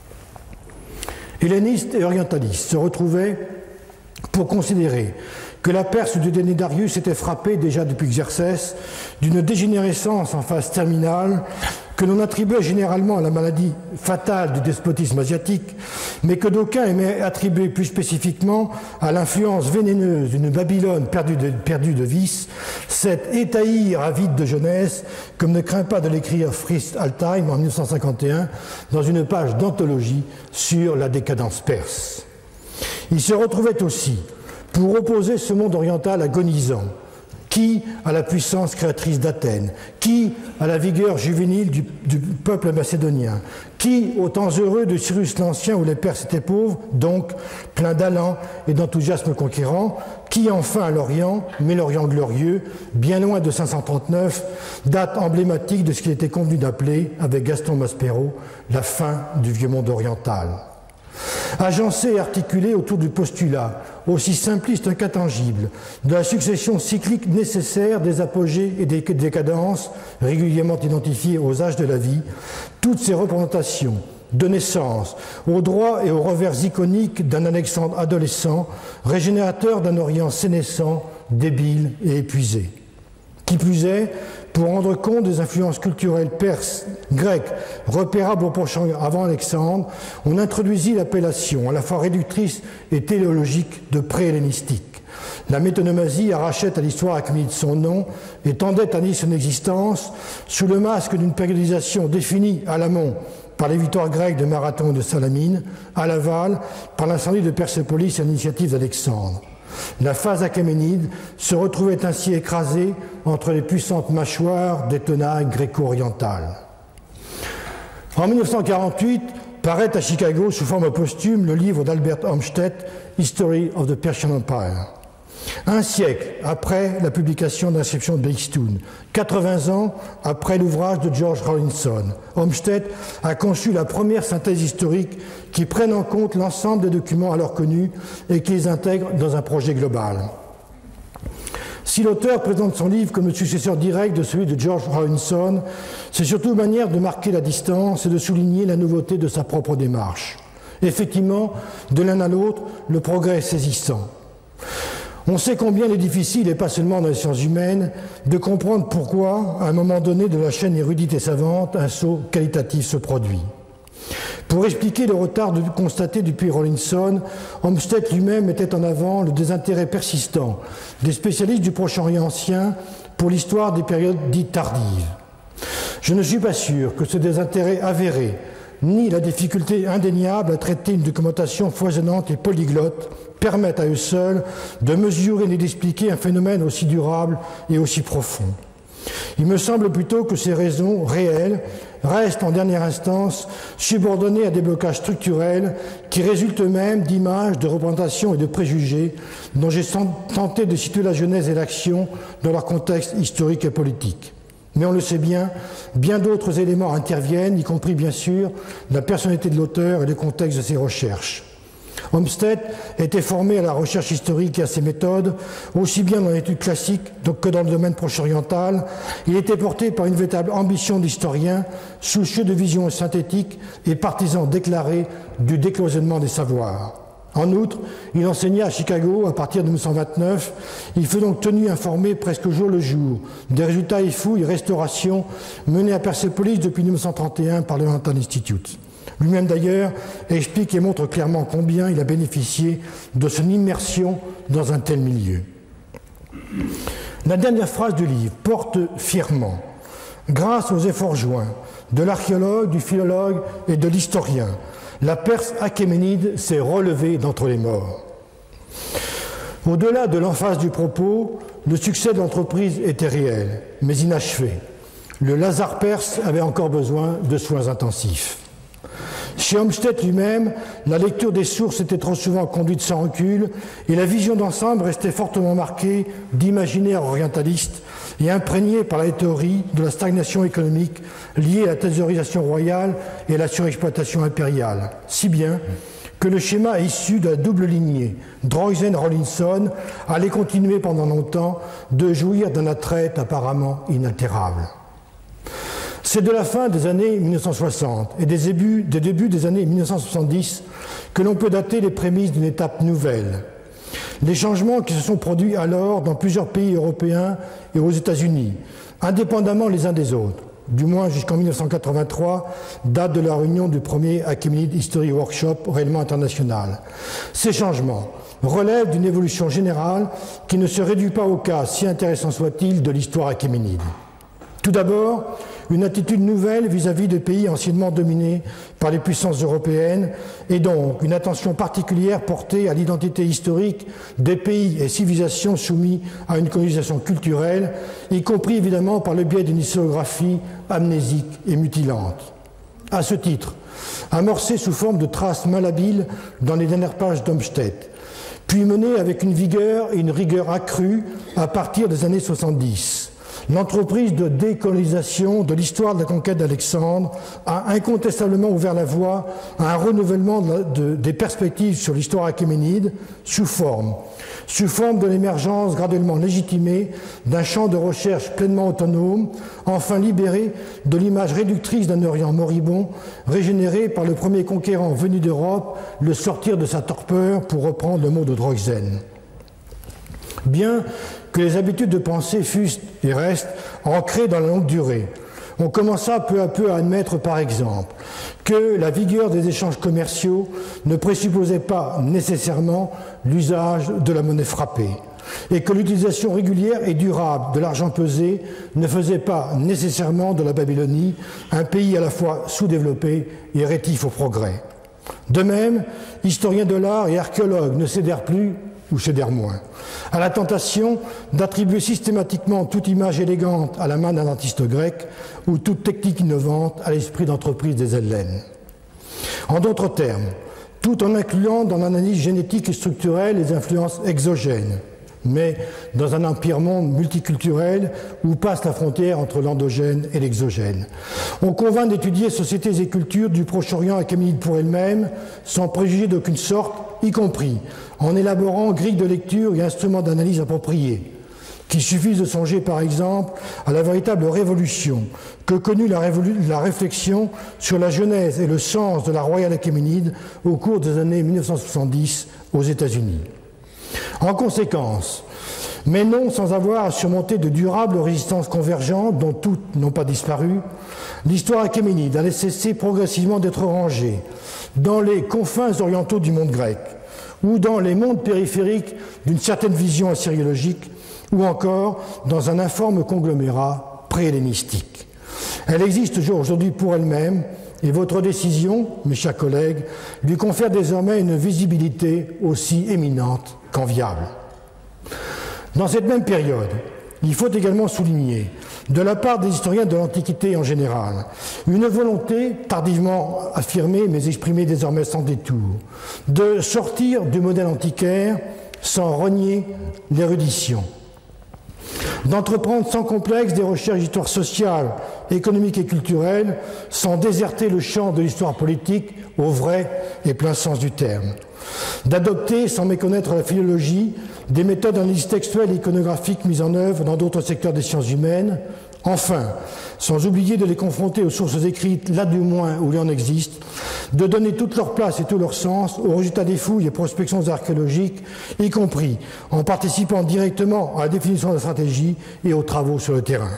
Hellénistes et orientalistes se retrouvaient pour considérer que la Perse du dernier Darius était frappée déjà depuis Xerxès d'une dégénérescence en phase terminale que l'on attribuait généralement à la maladie fatale du despotisme asiatique, mais que d'aucuns aimaient attribuer plus spécifiquement à l'influence vénéneuse d'une Babylone perdue de vice, cette étaïr avide de jeunesse, comme ne craint pas de l'écrire Fritz Altheim en 1951 dans une page d'anthologie sur la décadence perse. Il se retrouvait aussi pour opposer ce monde oriental agonisant, qui à la puissance créatrice d'Athènes, qui à la vigueur juvénile du peuple macédonien, qui aux temps heureux de Cyrus l'Ancien où les Perses étaient pauvres, donc pleins d'allant et d'enthousiasme conquérant, qui enfin à l'Orient, mais l'Orient glorieux, bien loin de 539, date emblématique de ce qu'il était convenu d'appeler, avec Gaston Maspero, la fin du vieux monde oriental. Agencé et articulé autour du postulat, aussi simpliste qu'intangible, de la succession cyclique nécessaire des apogées et des décadences, régulièrement identifiées aux âges de la vie, toutes ces représentations de naissance, aux droits et aux revers iconiques d'un Alexandre adolescent, régénérateur d'un Orient sénescent, débile et épuisé. Qui plus est, pour rendre compte des influences culturelles perses, grecques, repérables au Proche-Orient avant Alexandre, on introduisit l'appellation, à la fois réductrice et téléologique, de pré-hellénistique. La métonomasie arrachait à l'histoire achéménide son nom et tendait à nier son existence sous le masque d'une périodisation définie à l'amont par les victoires grecques de Marathon et de Salamine, à l'aval par l'incendie de Persépolis à l'initiative d'Alexandre. La phase achéménide se retrouvait ainsi écrasée entre les puissantes mâchoires des tenailles gréco-orientales. En 1948, paraît à Chicago sous forme posthume le livre d'Albert Homstead, History of the Persian Empire. Un siècle après la publication d'Inscription de Beichtun, 80 ans après l'ouvrage de George Rawlinson, Homstead a conçu la première synthèse historique qui prenne en compte l'ensemble des documents alors connus et qui les intègre dans un projet global. Si l'auteur présente son livre comme le successeur direct de celui de George Rawlinson, c'est surtout une manière de marquer la distance et de souligner la nouveauté de sa propre démarche. Effectivement, de l'un à l'autre, le progrès est saisissant. On sait combien il est difficile, et pas seulement dans les sciences humaines, de comprendre pourquoi, à un moment donné de la chaîne érudite et savante, un saut qualitatif se produit. Pour expliquer le retard constaté depuis Rawlinson, Olmsted lui-même mettait en avant le désintérêt persistant des spécialistes du Proche-Orient ancien pour l'histoire des périodes dites tardives. Je ne suis pas sûr que ce désintérêt avéré, ni la difficulté indéniable à traiter une documentation foisonnante et polyglotte permettent à eux seuls de mesurer et d'expliquer un phénomène aussi durable et aussi profond. Il me semble plutôt que ces raisons réelles restent en dernière instance subordonnées à des blocages structurels qui résultent eux-mêmes d'images, de représentations et de préjugés dont j'ai tenté de situer la genèse et l'action dans leur contexte historique et politique. Mais on le sait bien d'autres éléments interviennent, y compris bien sûr la personnalité de l'auteur et le contexte de ses recherches. Olmsted était formé à la recherche historique et à ses méthodes, aussi bien dans l'étude classique que dans le domaine proche-oriental. Il était porté par une véritable ambition d'historien, soucieux de vision synthétique et partisan déclaré du décloisonnement des savoirs. En outre, il enseigna à Chicago à partir de 1929. Il fut donc tenu informé presque au jour le jour des résultats et fouilles et restaurations menées à Persepolis depuis 1931 par le Manhattan Institute. Lui-même d'ailleurs explique et montre clairement combien il a bénéficié de son immersion dans un tel milieu. La dernière phrase du livre porte fièrement, grâce aux efforts joints de l'archéologue, du philologue et de l'historien, la Perse achéménide s'est relevée d'entre les morts. Au-delà de l'emphase du propos, le succès de l'entreprise était réel, mais inachevé. Le Lazare perse avait encore besoin de soins intensifs. Chez Olmsted lui-même, la lecture des sources était trop souvent conduite sans recul et la vision d'ensemble restait fortement marquée d'imaginaire orientaliste et imprégnée par la théorie de la stagnation économique liée à la thésaurisation royale et à la surexploitation impériale, si bien que le schéma issu de la double lignée Droysen-Rawlinson allait continuer pendant longtemps de jouir d'un attrait apparemment inaltérable. C'est de la fin des années 1960 et des débuts des années 1970 que l'on peut dater les prémices d'une étape nouvelle. Les changements qui se sont produits alors dans plusieurs pays européens et aux États-Unis, indépendamment les uns des autres, du moins jusqu'en 1983, date de la réunion du premier Achaemenid History Workshop réellement international. Ces changements relèvent d'une évolution générale qui ne se réduit pas au cas, si intéressant soit-il, de l'histoire achéménide. Tout d'abord, une attitude nouvelle vis-à-vis des pays anciennement dominés par les puissances européennes et donc une attention particulière portée à l'identité historique des pays et civilisations soumis à une colonisation culturelle, y compris évidemment par le biais d'une historiographie amnésique et mutilante. À ce titre, amorcée sous forme de traces malhabiles dans les dernières pages d'Olmsted, puis menée avec une vigueur et une rigueur accrues à partir des années 70. L'entreprise de décolonisation de l'histoire de la conquête d'Alexandre a incontestablement ouvert la voie à un renouvellement des perspectives sur l'histoire achéménide sous forme de l'émergence graduellement légitimée d'un champ de recherche pleinement autonome, enfin libéré de l'image réductrice d'un Orient moribond, régénéré par le premier conquérant venu d'Europe, le sortir de sa torpeur, pour reprendre le mot de Droysen. Bien que les habitudes de pensée fussent et restent ancrées dans la longue durée, on commença peu à peu à admettre, par exemple, que la vigueur des échanges commerciaux ne présupposait pas nécessairement l'usage de la monnaie frappée, et que l'utilisation régulière et durable de l'argent pesé ne faisait pas nécessairement de la Babylonie un pays à la fois sous-développé et rétif au progrès. De même, historiens de l'art et archéologues ne cédèrent plus, ou cédèrent moins, à la tentation d'attribuer systématiquement toute image élégante à la main d'un artiste grec ou toute technique innovante à l'esprit d'entreprise des Hellènes. En d'autres termes, tout en incluant dans l'analyse génétique et structurelle les influences exogènes, mais dans un empire-monde multiculturel où passe la frontière entre l'endogène et l'exogène. On convainc d'étudier sociétés et cultures du Proche-Orient achéménide pour elles-mêmes, sans préjugés d'aucune sorte, y compris en élaborant grilles de lecture et instruments d'analyse appropriés, qu'il suffise de songer par exemple à la véritable révolution que connut la réflexion sur la genèse et le sens de la royale achéménide au cours des années 1970 aux États-Unis. En conséquence, mais non sans avoir à surmonter de durables résistances convergentes dont toutes n'ont pas disparu, l'histoire achéménide allait cesser progressivement d'être rangée dans les confins orientaux du monde grec ou dans les mondes périphériques d'une certaine vision assyriologique ou encore dans un informe conglomérat pré-hellénistique. Elle existe aujourd'hui pour elle-même et votre décision, mes chers collègues, lui confère désormais une visibilité aussi éminente qu'enviable. Dans cette même période, il faut également souligner, de la part des historiens de l'Antiquité en général, une volonté, tardivement affirmée mais exprimée désormais sans détour, de sortir du modèle antiquaire sans renier l'érudition, d'entreprendre sans complexe des recherches d'histoire sociale, économique et culturelle, sans déserter le champ de l'histoire politique au vrai et plein sens du terme, d'adopter, sans méconnaître la philologie, des méthodes d'analyse textuelle et iconographique mises en œuvre dans d'autres secteurs des sciences humaines, enfin, sans oublier de les confronter aux sources écrites, là du moins où il en existe, de donner toute leur place et tout leur sens aux résultats des fouilles et prospections archéologiques, y compris en participant directement à la définition de la stratégie et aux travaux sur le terrain.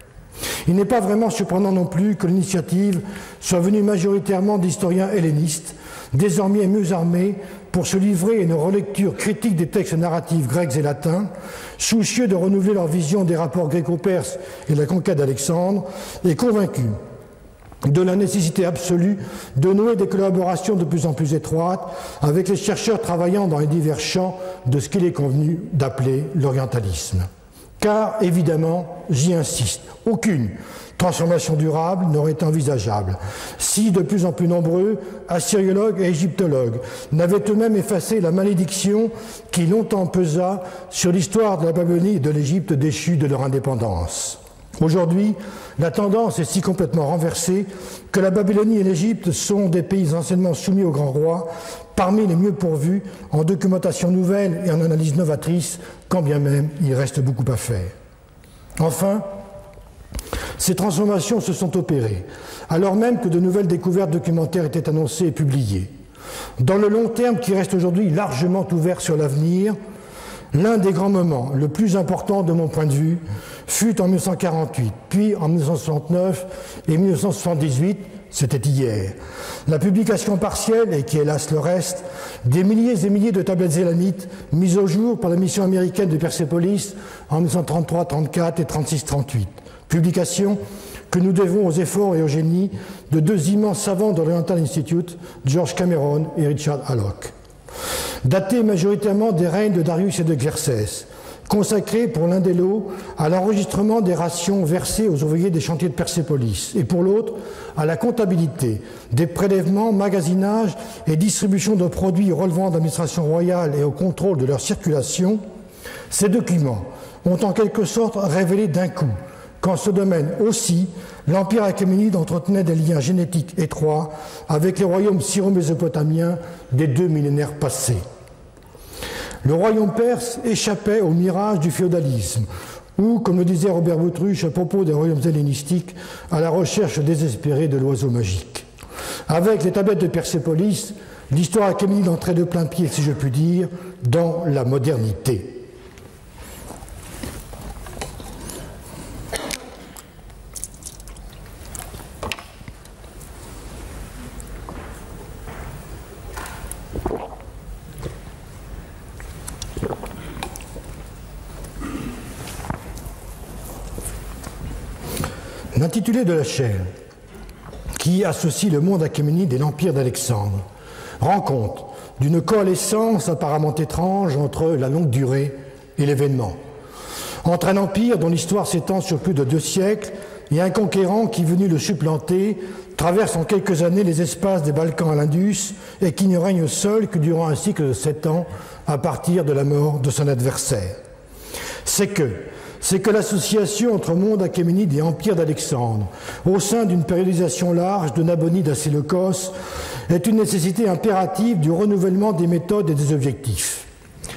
Il n'est pas vraiment surprenant non plus que l'initiative soit venue majoritairement d'historiens hellénistes, désormais mieux armés pour se livrer à une relecture critique des textes narratifs grecs et latins, soucieux de renouveler leur vision des rapports gréco-perses et de la conquête d'Alexandre, et convaincus de la nécessité absolue de nouer des collaborations de plus en plus étroites avec les chercheurs travaillant dans les divers champs de ce qu'il est convenu d'appeler l'orientalisme. Car, évidemment, j'y insiste, aucune transformation durable n'aurait été envisageable si de plus en plus nombreux assyriologues et égyptologues n'avaient eux-mêmes effacé la malédiction qui longtemps pesa sur l'histoire de la Babylonie et de l'Égypte déchue de leur indépendance. Aujourd'hui, la tendance est si complètement renversée que la Babylonie et l'Égypte sont des pays anciennement soumis au grand roi, parmi les mieux pourvus en documentation nouvelle et en analyse novatrice, quand bien même il reste beaucoup à faire. Enfin, ces transformations se sont opérées, alors même que de nouvelles découvertes documentaires étaient annoncées et publiées. Dans le long terme qui reste aujourd'hui largement ouvert sur l'avenir, l'un des grands moments, le plus important de mon point de vue, fut en 1948, puis en 1969 et 1978, c'était hier, la publication partielle, et qui hélas le reste, des milliers et milliers de tablettes élamites mises au jour par la mission américaine de Persépolis en 1933-34 et 36-38. Publication que nous devons aux efforts et au génie de deux immenses savants de l'Oriental Institute, George Cameron et Richard Hallock. Datés majoritairement des règnes de Darius et de Xerxès, consacrés pour l'un des lots à l'enregistrement des rations versées aux ouvriers des chantiers de Persépolis, et pour l'autre à la comptabilité des prélèvements, magasinages et distribution de produits relevant de l'administration royale et au contrôle de leur circulation, ces documents ont en quelque sorte révélé d'un coup qu'en ce domaine aussi, l'Empire achéménide entretenait des liens génétiques étroits avec les royaumes syro-mésopotamiens des 2 millénaires passés. Le royaume perse échappait au mirage du féodalisme, ou, comme le disait Robert Boutruche à propos des royaumes hellénistiques, à la recherche désespérée de l'oiseau magique. Avec les tablettes de Persépolis, l'histoire achéménide entrait de plein pied, si je puis dire, dans la modernité. L'intitulé de la chaire, qui associe le monde achéménide et l'empire d'Alexandre, rend compte d'une coalescence apparemment étrange entre la longue durée et l'événement. Entre un empire dont l'histoire s'étend sur plus de 2 siècles et un conquérant qui, venu le supplanter, traverse en quelques années les espaces des Balkans à l'Indus et qui ne règne seul que durant un cycle de 7 ans à partir de la mort de son adversaire. C'est que l'association entre monde achéménide et empire d'Alexandre, au sein d'une périodisation large de Nabonide à Séleucos, est une nécessité impérative du renouvellement des méthodes et des objectifs.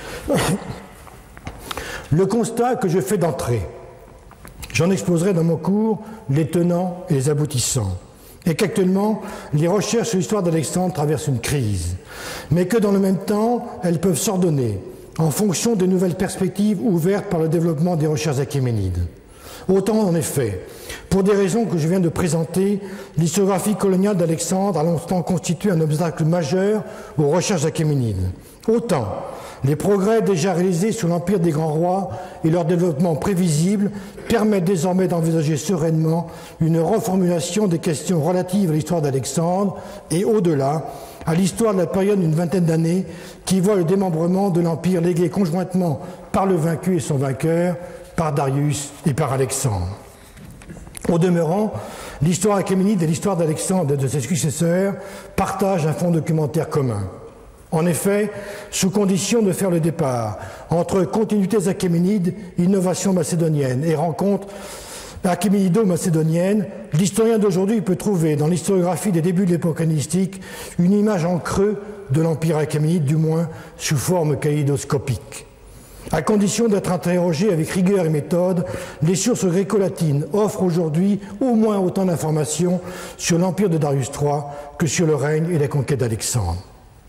Le constat que je fais d'entrée, j'en exposerai dans mon cours les tenants et les aboutissants, et qu'actuellement, les recherches sur l'histoire d'Alexandre traversent une crise, mais que dans le même temps, elles peuvent s'ordonner en fonction des nouvelles perspectives ouvertes par le développement des recherches achéménides. Autant, en effet, pour des raisons que je viens de présenter, l'historiographie coloniale d'Alexandre a longtemps constitué un obstacle majeur aux recherches achéménides. Autant, les progrès déjà réalisés sur l'empire des grands rois et leur développement prévisible permettent désormais d'envisager sereinement une reformulation des questions relatives à l'histoire d'Alexandre et, au-delà, à l'histoire de la période d'une vingtaine d'années qui voit le démembrement de l'empire légué conjointement par le vaincu et son vainqueur, par Darius et par Alexandre. Au demeurant, l'histoire achéménide et l'histoire d'Alexandre et de ses successeurs partagent un fond documentaire commun. En effet, sous condition de faire le départ entre continuités achéménides, innovations macédoniennes et rencontres achéménido-macédoniennes, l'historien d'aujourd'hui peut trouver dans l'historiographie des débuts de l'époque hellénistique une image en creux de l'empire achéménide, du moins sous forme kaléidoscopique. À condition d'être interrogé avec rigueur et méthode, les sources gréco-latines offrent aujourd'hui au moins autant d'informations sur l'empire de Darius III que sur le règne et la conquête d'Alexandre.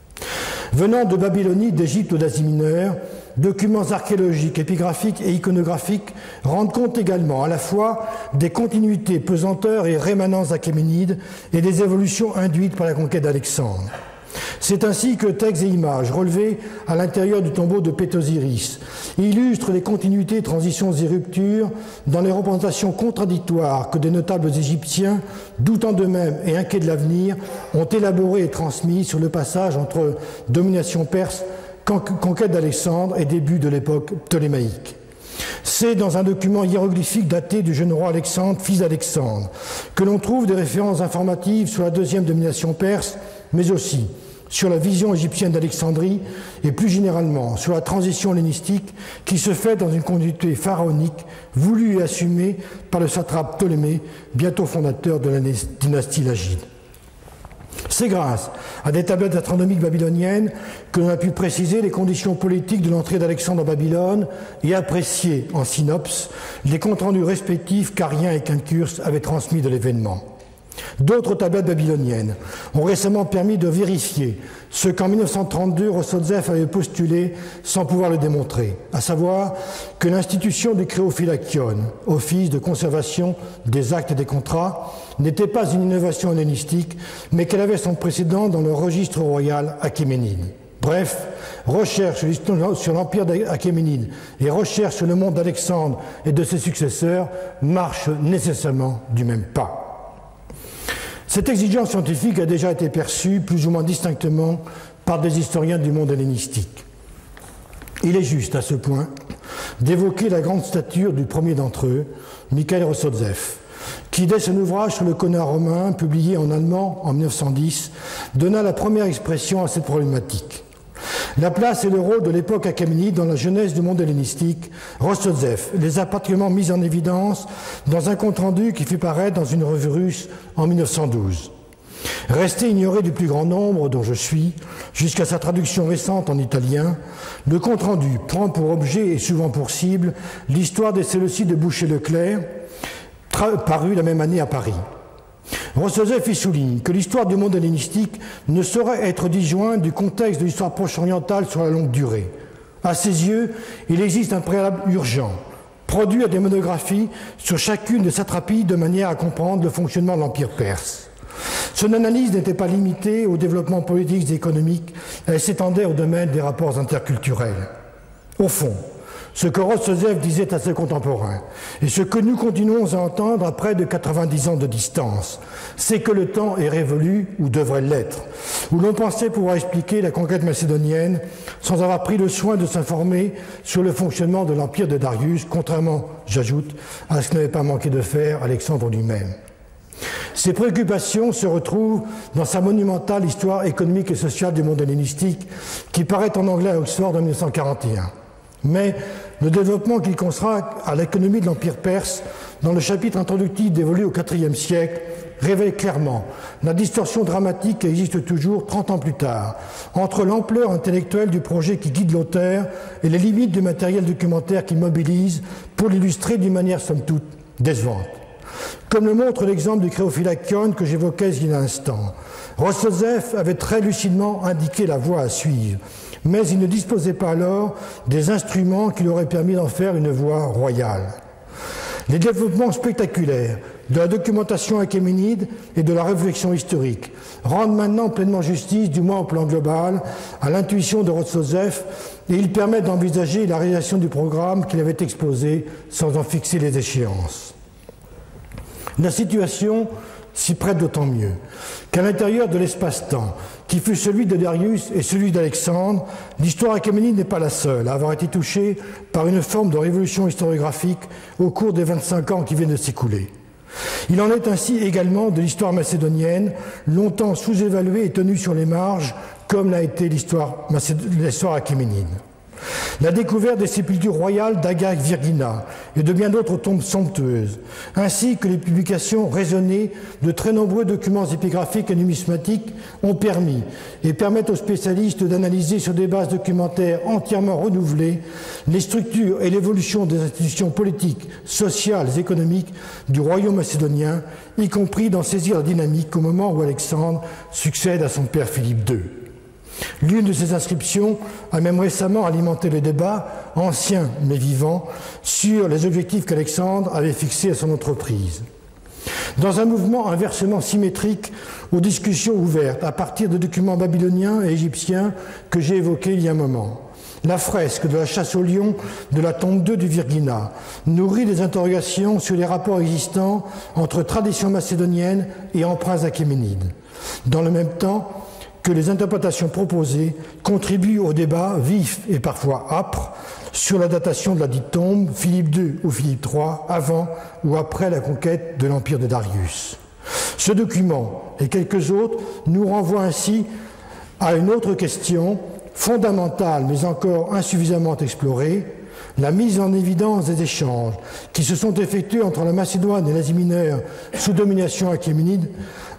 Venant de Babylonie, d'Égypte ou d'Asie mineure, documents archéologiques, épigraphiques et iconographiques rendent compte également à la fois des continuités, pesanteurs et rémanences achéménides et des évolutions induites par la conquête d'Alexandre. C'est ainsi que textes et images relevés à l'intérieur du tombeau de Pétosiris illustrent les continuités, transitions et ruptures dans les représentations contradictoires que des notables égyptiens, doutant d'eux-mêmes et inquiets de l'avenir, ont élaboré et transmis sur le passage entre domination perse, conquête d'Alexandre et début de l'époque ptolémaïque. C'est dans un document hiéroglyphique daté du jeune roi Alexandre, fils d'Alexandre, que l'on trouve des références informatives sur la deuxième domination perse, mais aussi sur la vision égyptienne d'Alexandrie et plus généralement sur la transition hellénistique qui se fait dans une continuité pharaonique voulue et assumée par le satrape Ptolémée, bientôt fondateur de la dynastie lagide. C'est grâce à des tablettes astronomiques babyloniennes que l'on a pu préciser les conditions politiques de l'entrée d'Alexandre en Babylone et apprécier en synopsis les comptes rendus respectifs qu'Arien et Quincurse avaient transmis de l'événement. D'autres tablettes babyloniennes ont récemment permis de vérifier ce qu'en 1932 Rossozef avait postulé sans pouvoir le démontrer, à savoir que l'institution du Créophylakion, office de conservation des actes et des contrats, n'était pas une innovation hellénistique, mais qu'elle avait son précédent dans le registre royal achéménide. Bref, recherche sur l'empire achéménide et recherche sur le monde d'Alexandre et de ses successeurs marchent nécessairement du même pas. Cette exigence scientifique a déjà été perçue plus ou moins distinctement par des historiens du monde hellénistique. Il est juste, à ce point, d'évoquer la grande stature du premier d'entre eux, Mikhail Rossozef, qui, dès son ouvrage sur le Conan romain, publié en allemand en 1910, donna la première expression à cette problématique. La place et le rôle de l'époque achéménide dans la jeunesse du monde hellénistique, Rossozef les a particulièrement mis en évidence dans un compte-rendu qui fut paraître dans une revue russe en 1912. Resté ignoré du plus grand nombre dont je suis, jusqu'à sa traduction récente en italien, le compte-rendu prend pour objet et souvent pour cible l'histoire des Séleucides de Boucher-Leclerc, paru la même année à Paris. Rossozef y souligne que l'histoire du monde hellénistique ne saurait être disjointe du contexte de l'histoire proche orientale sur la longue durée. À ses yeux, il existe un préalable urgent, produit à des monographies sur chacune des satrapies de manière à comprendre le fonctionnement de l'Empire perse. Son analyse n'était pas limitée au développement politique et économique, elle s'étendait au domaine des rapports interculturels. Au fond, ce que Rossozef disait à ses contemporains, et ce que nous continuons à entendre à près de 90 ans de distance, c'est que le temps est révolu, ou devrait l'être, où l'on pensait pouvoir expliquer la conquête macédonienne sans avoir pris le soin de s'informer sur le fonctionnement de l'empire de Darius, contrairement, j'ajoute, à ce que n'avait pas manqué de faire Alexandre lui-même. Ces préoccupations se retrouvent dans sa monumentale Histoire économique et sociale du monde hellénistique, qui paraît en anglais à Oxford en 1941. Mais le développement qu'il consacre à l'économie de l'Empire perse, dans le chapitre introductif dévolu au IVe siècle, révèle clairement la distorsion dramatique qui existe toujours 30 ans plus tard, entre l'ampleur intellectuelle du projet qui guide l'auteur et les limites du matériel documentaire qu'il mobilise pour l'illustrer d'une manière somme toute décevante. Comme le montre l'exemple du Créophylakion que j'évoquais il y a un instant, Rossozef avait très lucidement indiqué la voie à suivre, mais il ne disposait pas alors des instruments qui lui auraient permis d'en faire une voie royale. Les développements spectaculaires de la documentation achéménide et de la réflexion historique rendent maintenant pleinement justice, du moins au plan global, à l'intuition de Rotsozef, et ils permettent d'envisager la réalisation du programme qu'il avait exposé sans en fixer les échéances. La situation s'y prête d'autant mieux qu'à l'intérieur de l'espace-temps, qui fut celui de Darius et celui d'Alexandre, l'histoire achéménide n'est pas la seule à avoir été touchée par une forme de révolution historiographique au cours des 25 ans qui viennent de s'écouler. Il en est ainsi également de l'histoire macédonienne, longtemps sous-évaluée et tenue sur les marges, comme l'a été l'histoire achéménide. La découverte des sépultures royales d'Agag Virgina et de bien d'autres tombes somptueuses, ainsi que les publications raisonnées de très nombreux documents épigraphiques et numismatiques ont permis et permettent aux spécialistes d'analyser sur des bases documentaires entièrement renouvelées les structures et l'évolution des institutions politiques, sociales et économiques du royaume macédonien, y compris d'en saisir la dynamique au moment où Alexandre succède à son père Philippe II. L'une de ces inscriptions a même récemment alimenté le débat, ancien mais vivant, sur les objectifs qu'Alexandre avait fixés à son entreprise. Dans un mouvement inversement symétrique aux discussions ouvertes à partir de documents babyloniens et égyptiens que j'ai évoqués il y a un moment, la fresque de la chasse au lion de la tombe 2 du Virgina nourrit des interrogations sur les rapports existants entre tradition macédonienne et emprunts achéménides. Dans le même temps, que les interprétations proposées contribuent au débat vif et parfois âpre sur la datation de la dite tombe, Philippe II ou Philippe III, avant ou après la conquête de l'empire de Darius. Ce document et quelques autres nous renvoient ainsi à une autre question fondamentale mais encore insuffisamment explorée, la mise en évidence des échanges qui se sont effectués entre la Macédoine et l'Asie mineure sous domination achéménide,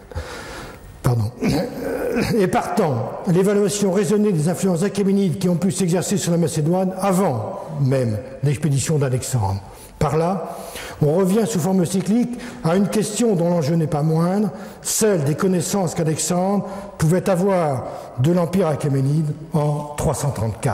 et partant, l'évaluation raisonnée des influences achéménides qui ont pu s'exercer sur la Macédoine avant même l'expédition d'Alexandre. Par là, on revient sous forme cyclique à une question dont l'enjeu n'est pas moindre, celle des connaissances qu'Alexandre pouvait avoir de l'Empire achéménide en 334.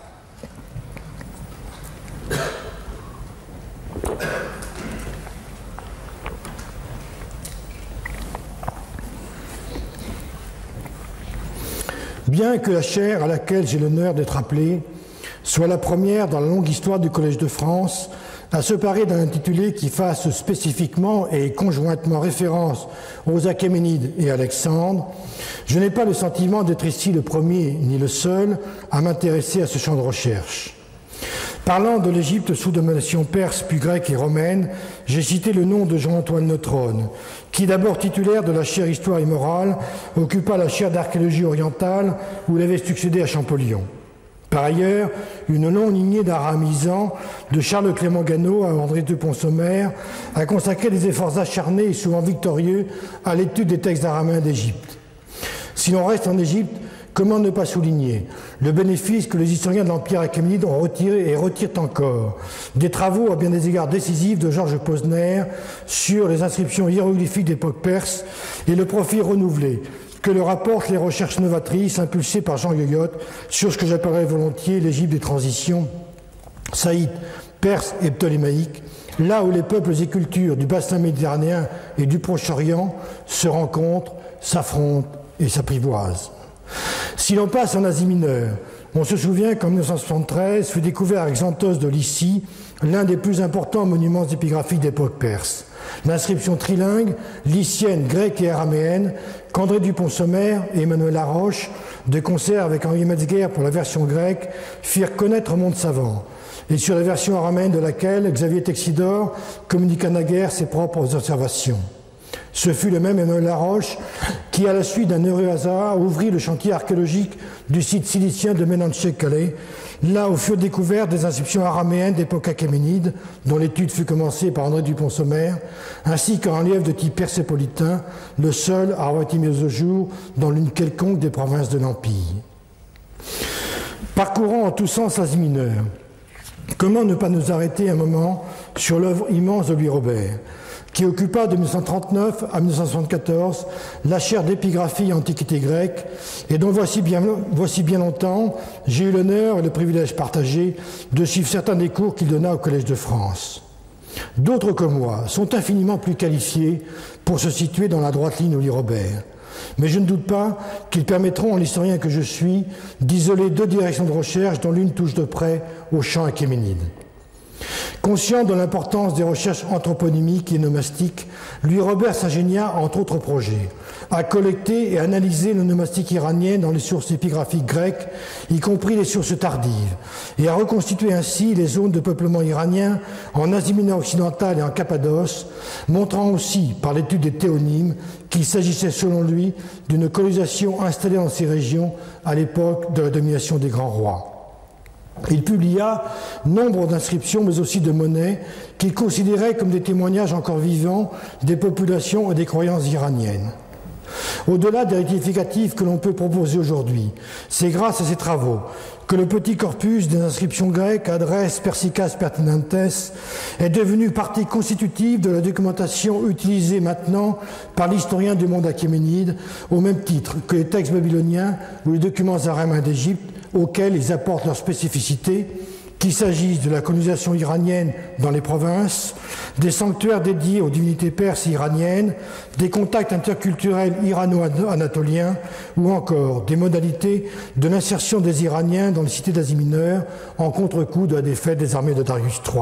Bien que la chaire à laquelle j'ai l'honneur d'être appelé soit la première dans la longue histoire du Collège de France à se parer d'un intitulé qui fasse spécifiquement et conjointement référence aux Achéménides et Alexandre, je n'ai pas le sentiment d'être ici le premier ni le seul à m'intéresser à ce champ de recherche. Parlant de l'Égypte sous domination perse puis grecque et romaine, j'ai cité le nom de Jean-Antoine Neutrone, qui, d'abord titulaire de la chaire Histoire et Morale, occupa la chaire d'archéologie orientale où il avait succédé à Champollion. Par ailleurs, une longue lignée d'aramisans, de Charles Clément Ganneau à André de Pont-Sommer, a consacré des efforts acharnés et souvent victorieux à l'étude des textes araméens d'Égypte. Si l'on reste en Égypte, comment ne pas souligner le bénéfice que les historiens de l'Empire achéménide ont retiré et retirent encore des travaux à bien des égards décisifs de Georges Posner sur les inscriptions hiéroglyphiques d'époque perse et le profit renouvelé que leur apportent les recherches novatrices impulsées par Jean Yoyot sur ce que j'appellerais volontiers l'Égypte des transitions, saïte, perse et ptolémaïque, là où les peuples et cultures du bassin méditerranéen et du Proche-Orient se rencontrent, s'affrontent et s'apprivoisent. Si l'on passe en Asie mineure, on se souvient qu'en 1973 fut découvert à Xanthos de Lycie l'un des plus importants monuments épigraphiques d'époque perse. L'inscription trilingue, lycienne, grecque et araméenne, qu'André du Pont-Sommer et Emmanuel Laroche, de concert avec Henri Metzger pour la version grecque, firent connaître au monde savant, et sur la version araméenne de laquelle Xavier Texidor communiqua naguère ses propres observations. Ce fut le même Emmanuel Laroche qui, à la suite d'un heureux hasard, ouvrit le chantier archéologique du site silicien de Menanche-Calais, là où furent découvertes des inscriptions araméennes d'époque achéménide, dont l'étude fut commencée par André du Pont-Sommer, ainsi qu'un relief de type persépolitain, le seul à avoir été mis au jour dans l'une quelconque des provinces de l'Empire. Parcourant en tous sens l'Asie mineure, comment ne pas nous arrêter un moment sur l'œuvre immense de Louis Robert, qui occupa de 1939 à 1974 la chaire d'épigraphie et antiquité grecque et dont voici bien longtemps j'ai eu l'honneur et le privilège partagé de suivre certains des cours qu'il donna au Collège de France. D'autres que moi sont infiniment plus qualifiés pour se situer dans la droite ligne où lit Robert. Mais je ne doute pas qu'ils permettront à l'historien que je suis d'isoler deux directions de recherche dont l'une touche de près au champ achéménide. Conscient de l'importance des recherches anthroponymiques et nomastiques, Louis Robert s'ingénia, entre autres projets, à collecter et analyser le nomastique iranien dans les sources épigraphiques grecques, y compris les sources tardives, et à reconstituer ainsi les zones de peuplement iranien en Asie mineure occidentale et en Cappadoce, montrant aussi, par l'étude des théonymes, qu'il s'agissait selon lui d'une colonisation installée dans ces régions à l'époque de la domination des grands rois. Il publia nombre d'inscriptions, mais aussi de monnaies, qu'il considérait comme des témoignages encore vivants des populations et des croyances iraniennes. Au-delà des rectificatifs que l'on peut proposer aujourd'hui, c'est grâce à ces travaux que le petit corpus des inscriptions grecques, Adres Persicas Pertinentes, est devenu partie constitutive de la documentation utilisée maintenant par l'historien du monde achéménide, au même titre que les textes babyloniens ou les documents araméens d'Égypte, auxquels ils apportent leur spécificité, qu'il s'agisse de la colonisation iranienne dans les provinces, des sanctuaires dédiés aux divinités perses et iraniennes, des contacts interculturels irano-anatoliens ou encore des modalités de l'insertion des Iraniens dans les cités d'Asie mineure en contre-coup de la défaite des armées de Darius III.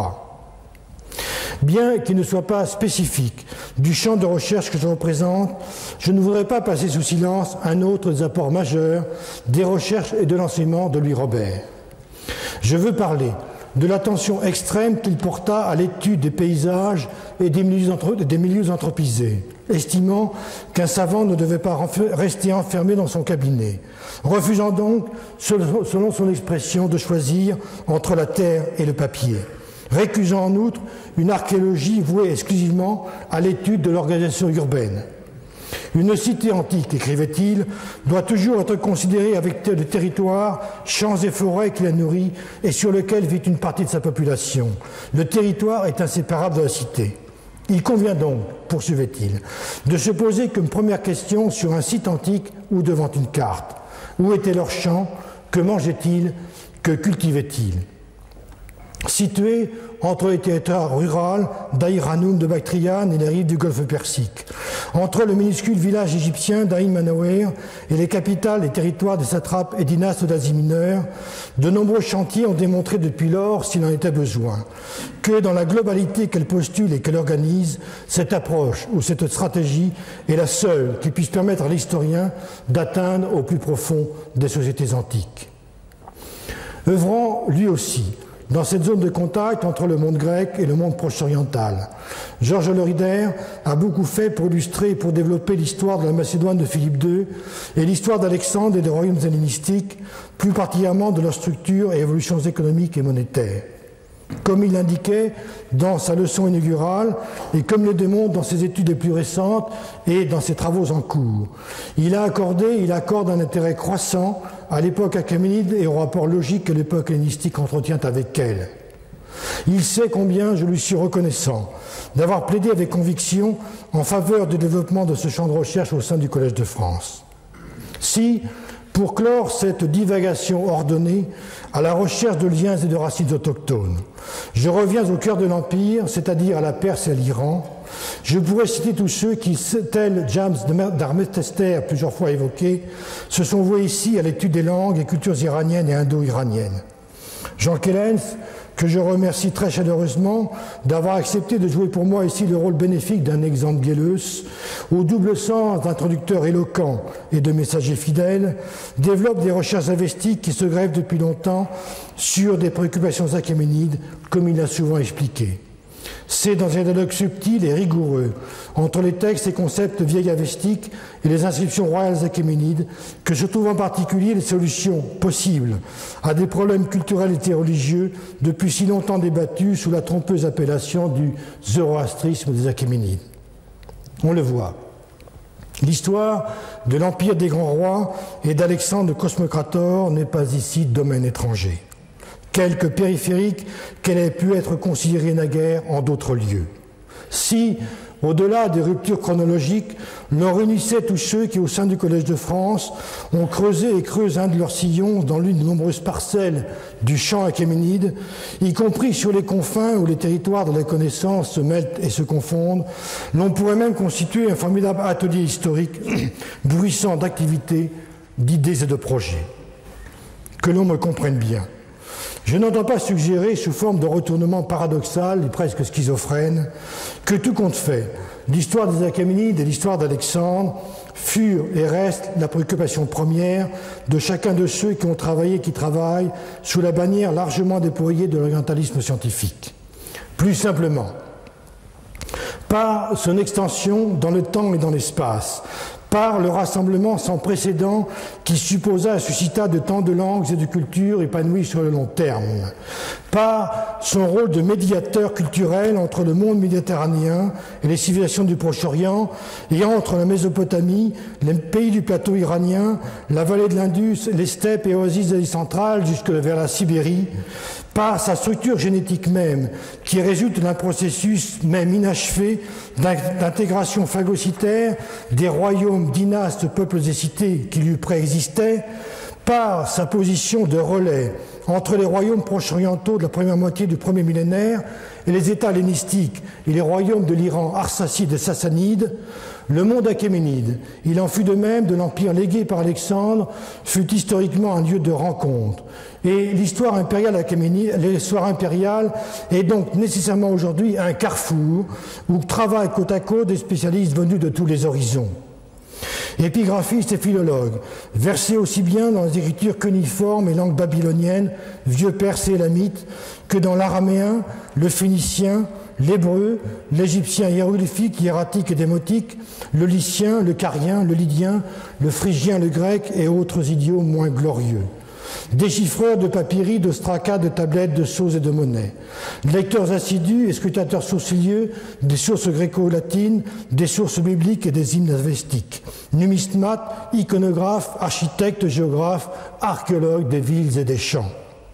Bien qu'il ne soit pas spécifique du champ de recherche que je représente, je ne voudrais pas passer sous silence un autre des apports majeurs des recherches et de l'enseignement de Louis Robert. Je veux parler de l'attention extrême qu'il porta à l'étude des paysages et des milieux anthropisés, estimant qu'un savant ne devait pas rester enfermé dans son cabinet, refusant donc, selon son expression, de choisir entre la terre et le papier, récusant en outre une archéologie vouée exclusivement à l'étude de l'organisation urbaine. Une cité antique, écrivait-il, doit toujours être considérée avec le territoire, champs et forêts qui la nourrit et sur lequel vit une partie de sa population. Le territoire est inséparable de la cité. Il convient donc, poursuivait-il, de se poser comme première question sur un site antique ou devant une carte. Où étaient leurs champs? Que mangeaient-ils? Que cultivaient-ils? Situé entre les territoires ruraux d'Aïr Hanoum de Bactriane et les rives du golfe Persique, entre le minuscule village égyptien d'Aïn Manawer et les capitales et territoires des satrapes et dynastes d'Asie mineure, de nombreux chantiers ont démontré depuis lors, s'il en était besoin, que dans la globalité qu'elle postule et qu'elle organise, cette approche ou cette stratégie est la seule qui puisse permettre à l'historien d'atteindre au plus profond des sociétés antiques. Œuvrant lui aussi dans cette zone de contact entre le monde grec et le monde proche-oriental, Georges Lorider a beaucoup fait pour illustrer et pour développer l'histoire de la Macédoine de Philippe II et l'histoire d'Alexandre et des royaumes hellénistiques, plus particulièrement de leur structure et évolutions économiques et monétaires. Comme il l'indiquait dans sa leçon inaugurale et comme le démontre dans ses études les plus récentes et dans ses travaux en cours, il accorde un intérêt croissant à l'époque achéménide et au rapport logique que l'époque hellénistique entretient avec elle. Il sait combien je lui suis reconnaissant d'avoir plaidé avec conviction en faveur du développement de ce champ de recherche au sein du Collège de France. Si, pour clore cette divagation ordonnée à la recherche de liens et de racines autochtones, je reviens au cœur de l'Empire, c'est-à-dire à la Perse et à l'Iran, je pourrais citer tous ceux qui, tels James d'Armetester, plusieurs fois évoqué, se sont voués ici à l'étude des langues et cultures iraniennes et indo-iraniennes. Jean Kellens, que je remercie très chaleureusement d'avoir accepté de jouer pour moi ici le rôle bénéfique d'un exemple biélus, au double sens d'introducteur éloquent et de messager fidèle, développe des recherches avestiques qui se greffent depuis longtemps sur des préoccupations achéménides, comme il l'a souvent expliqué. C'est dans un dialogue subtil et rigoureux entre les textes et concepts vieilles avestiques et les inscriptions royales achéménides que se trouvent en particulier les solutions possibles à des problèmes culturels et religieux depuis si longtemps débattus sous la trompeuse appellation du zoroastrisme des Achéménides. On le voit. L'histoire de l'empire des grands rois et d'Alexandre de Cosmocrator n'est pas ici domaine étranger, quelque périphérique qu'elle ait pu être considérée naguère en d'autres lieux. Si, Au-delà des ruptures chronologiques, l'on réunissait tous ceux qui, au sein du Collège de France, ont creusé et creusent un de leurs sillons dans l'une des nombreuses parcelles du champ achéménide, y compris sur les confins où les territoires de la connaissance se mêlent et se confondent. L'on pourrait même constituer un formidable atelier historique, bruissant d'activités, d'idées et de projets. Que l'on me comprenne bien. Je n'entends pas suggérer, sous forme de retournement paradoxal et presque schizophrène, que tout compte fait, l'histoire des Achéménides et l'histoire d'Alexandre furent et restent la préoccupation première de chacun de ceux qui ont travaillé et qui travaillent sous la bannière largement déployée de l'orientalisme scientifique. Plus simplement, par son extension dans le temps et dans l'espace, par le rassemblement sans précédent qui supposa et suscita de tant de langues et de cultures épanouies sur le long terme, par son rôle de médiateur culturel entre le monde méditerranéen et les civilisations du Proche-Orient, et entre la Mésopotamie, les pays du plateau iranien, la vallée de l'Indus, les steppes et oasis d'Asie centrale jusque vers la Sibérie, par sa structure génétique même, qui résulte d'un processus même inachevé d'intégration phagocytaire des royaumes, dynastes, peuples et cités qui lui préexistaient, par sa position de relais entre les royaumes proche-orientaux de la première moitié du premier millénaire et les États hellénistiques et les royaumes de l'Iran arsacide et sassanide, le monde achéménide, il en fut de même de l'empire légué par Alexandre, fut historiquement un lieu de rencontre. Et l'histoire impériale achéménide, l'histoire impériale est donc nécessairement aujourd'hui un carrefour où travaillent côte à côte des spécialistes venus de tous les horizons. Épigraphistes et philologues, versés aussi bien dans les écritures cuniformes et langues babyloniennes, vieux perse et élamite, que dans l'araméen, le phénicien, l'hébreu, l'égyptien hiéroglyphique, hiératique et démotique, le lycien, le carien, le lydien, le phrygien, le grec et autres idiomes moins glorieux. Déchiffreurs de papyri, de stracas, de tablettes, de sceaux et de monnaies. Lecteurs assidus et scrutateurs sourcilieux des sources gréco-latines, des sources bibliques et des hymnes avestiques. Numismates, iconographes, architectes, géographes, archéologues des villes et des champs.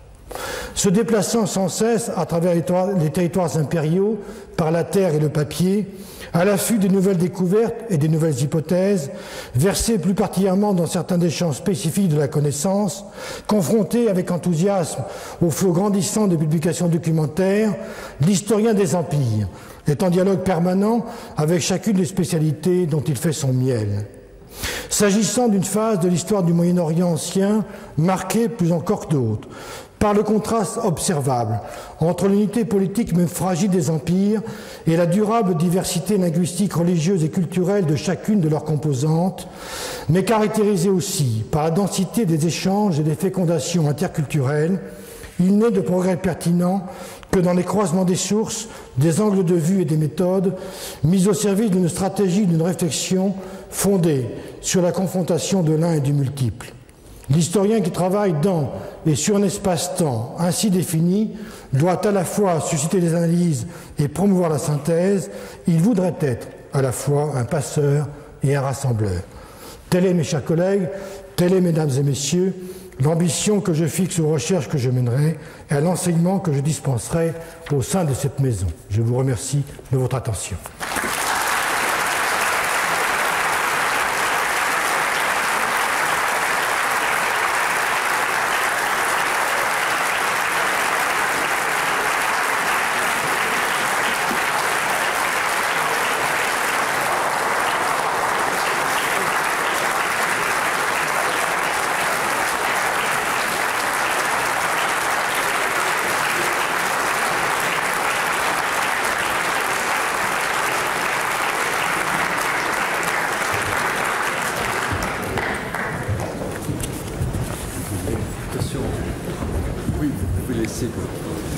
Se déplaçant sans cesse à travers les territoires impériaux, par la terre et le papier, à l'affût des nouvelles découvertes et des nouvelles hypothèses, versés plus particulièrement dans certains des champs spécifiques de la connaissance, confrontés avec enthousiasme au flot grandissant de publications documentaires, l'historien des empires est en dialogue permanent avec chacune des spécialités dont il fait son miel. S'agissant d'une phase de l'histoire du Moyen-Orient ancien, marquée plus encore que d'autres, par le contraste observable entre l'unité politique même fragile des empires et la durable diversité linguistique, religieuse et culturelle de chacune de leurs composantes, mais caractérisée aussi par la densité des échanges et des fécondations interculturelles, il n'est de progrès pertinent que dans les croisements des sources, des angles de vue et des méthodes, mis au service d'une stratégie, d'une réflexion fondée sur la confrontation de l'un et du multiple. L'historien qui travaille dans et sur un espace-temps ainsi défini doit à la fois susciter des analyses et promouvoir la synthèse. Il voudrait être à la fois un passeur et un rassembleur. Telle est, mes chers collègues, telle est, mesdames et messieurs, l'ambition que je fixe aux recherches que je mènerai et à l'enseignement que je dispenserai au sein de cette maison. Je vous remercie de votre attention. Oui, vous pouvez laisser.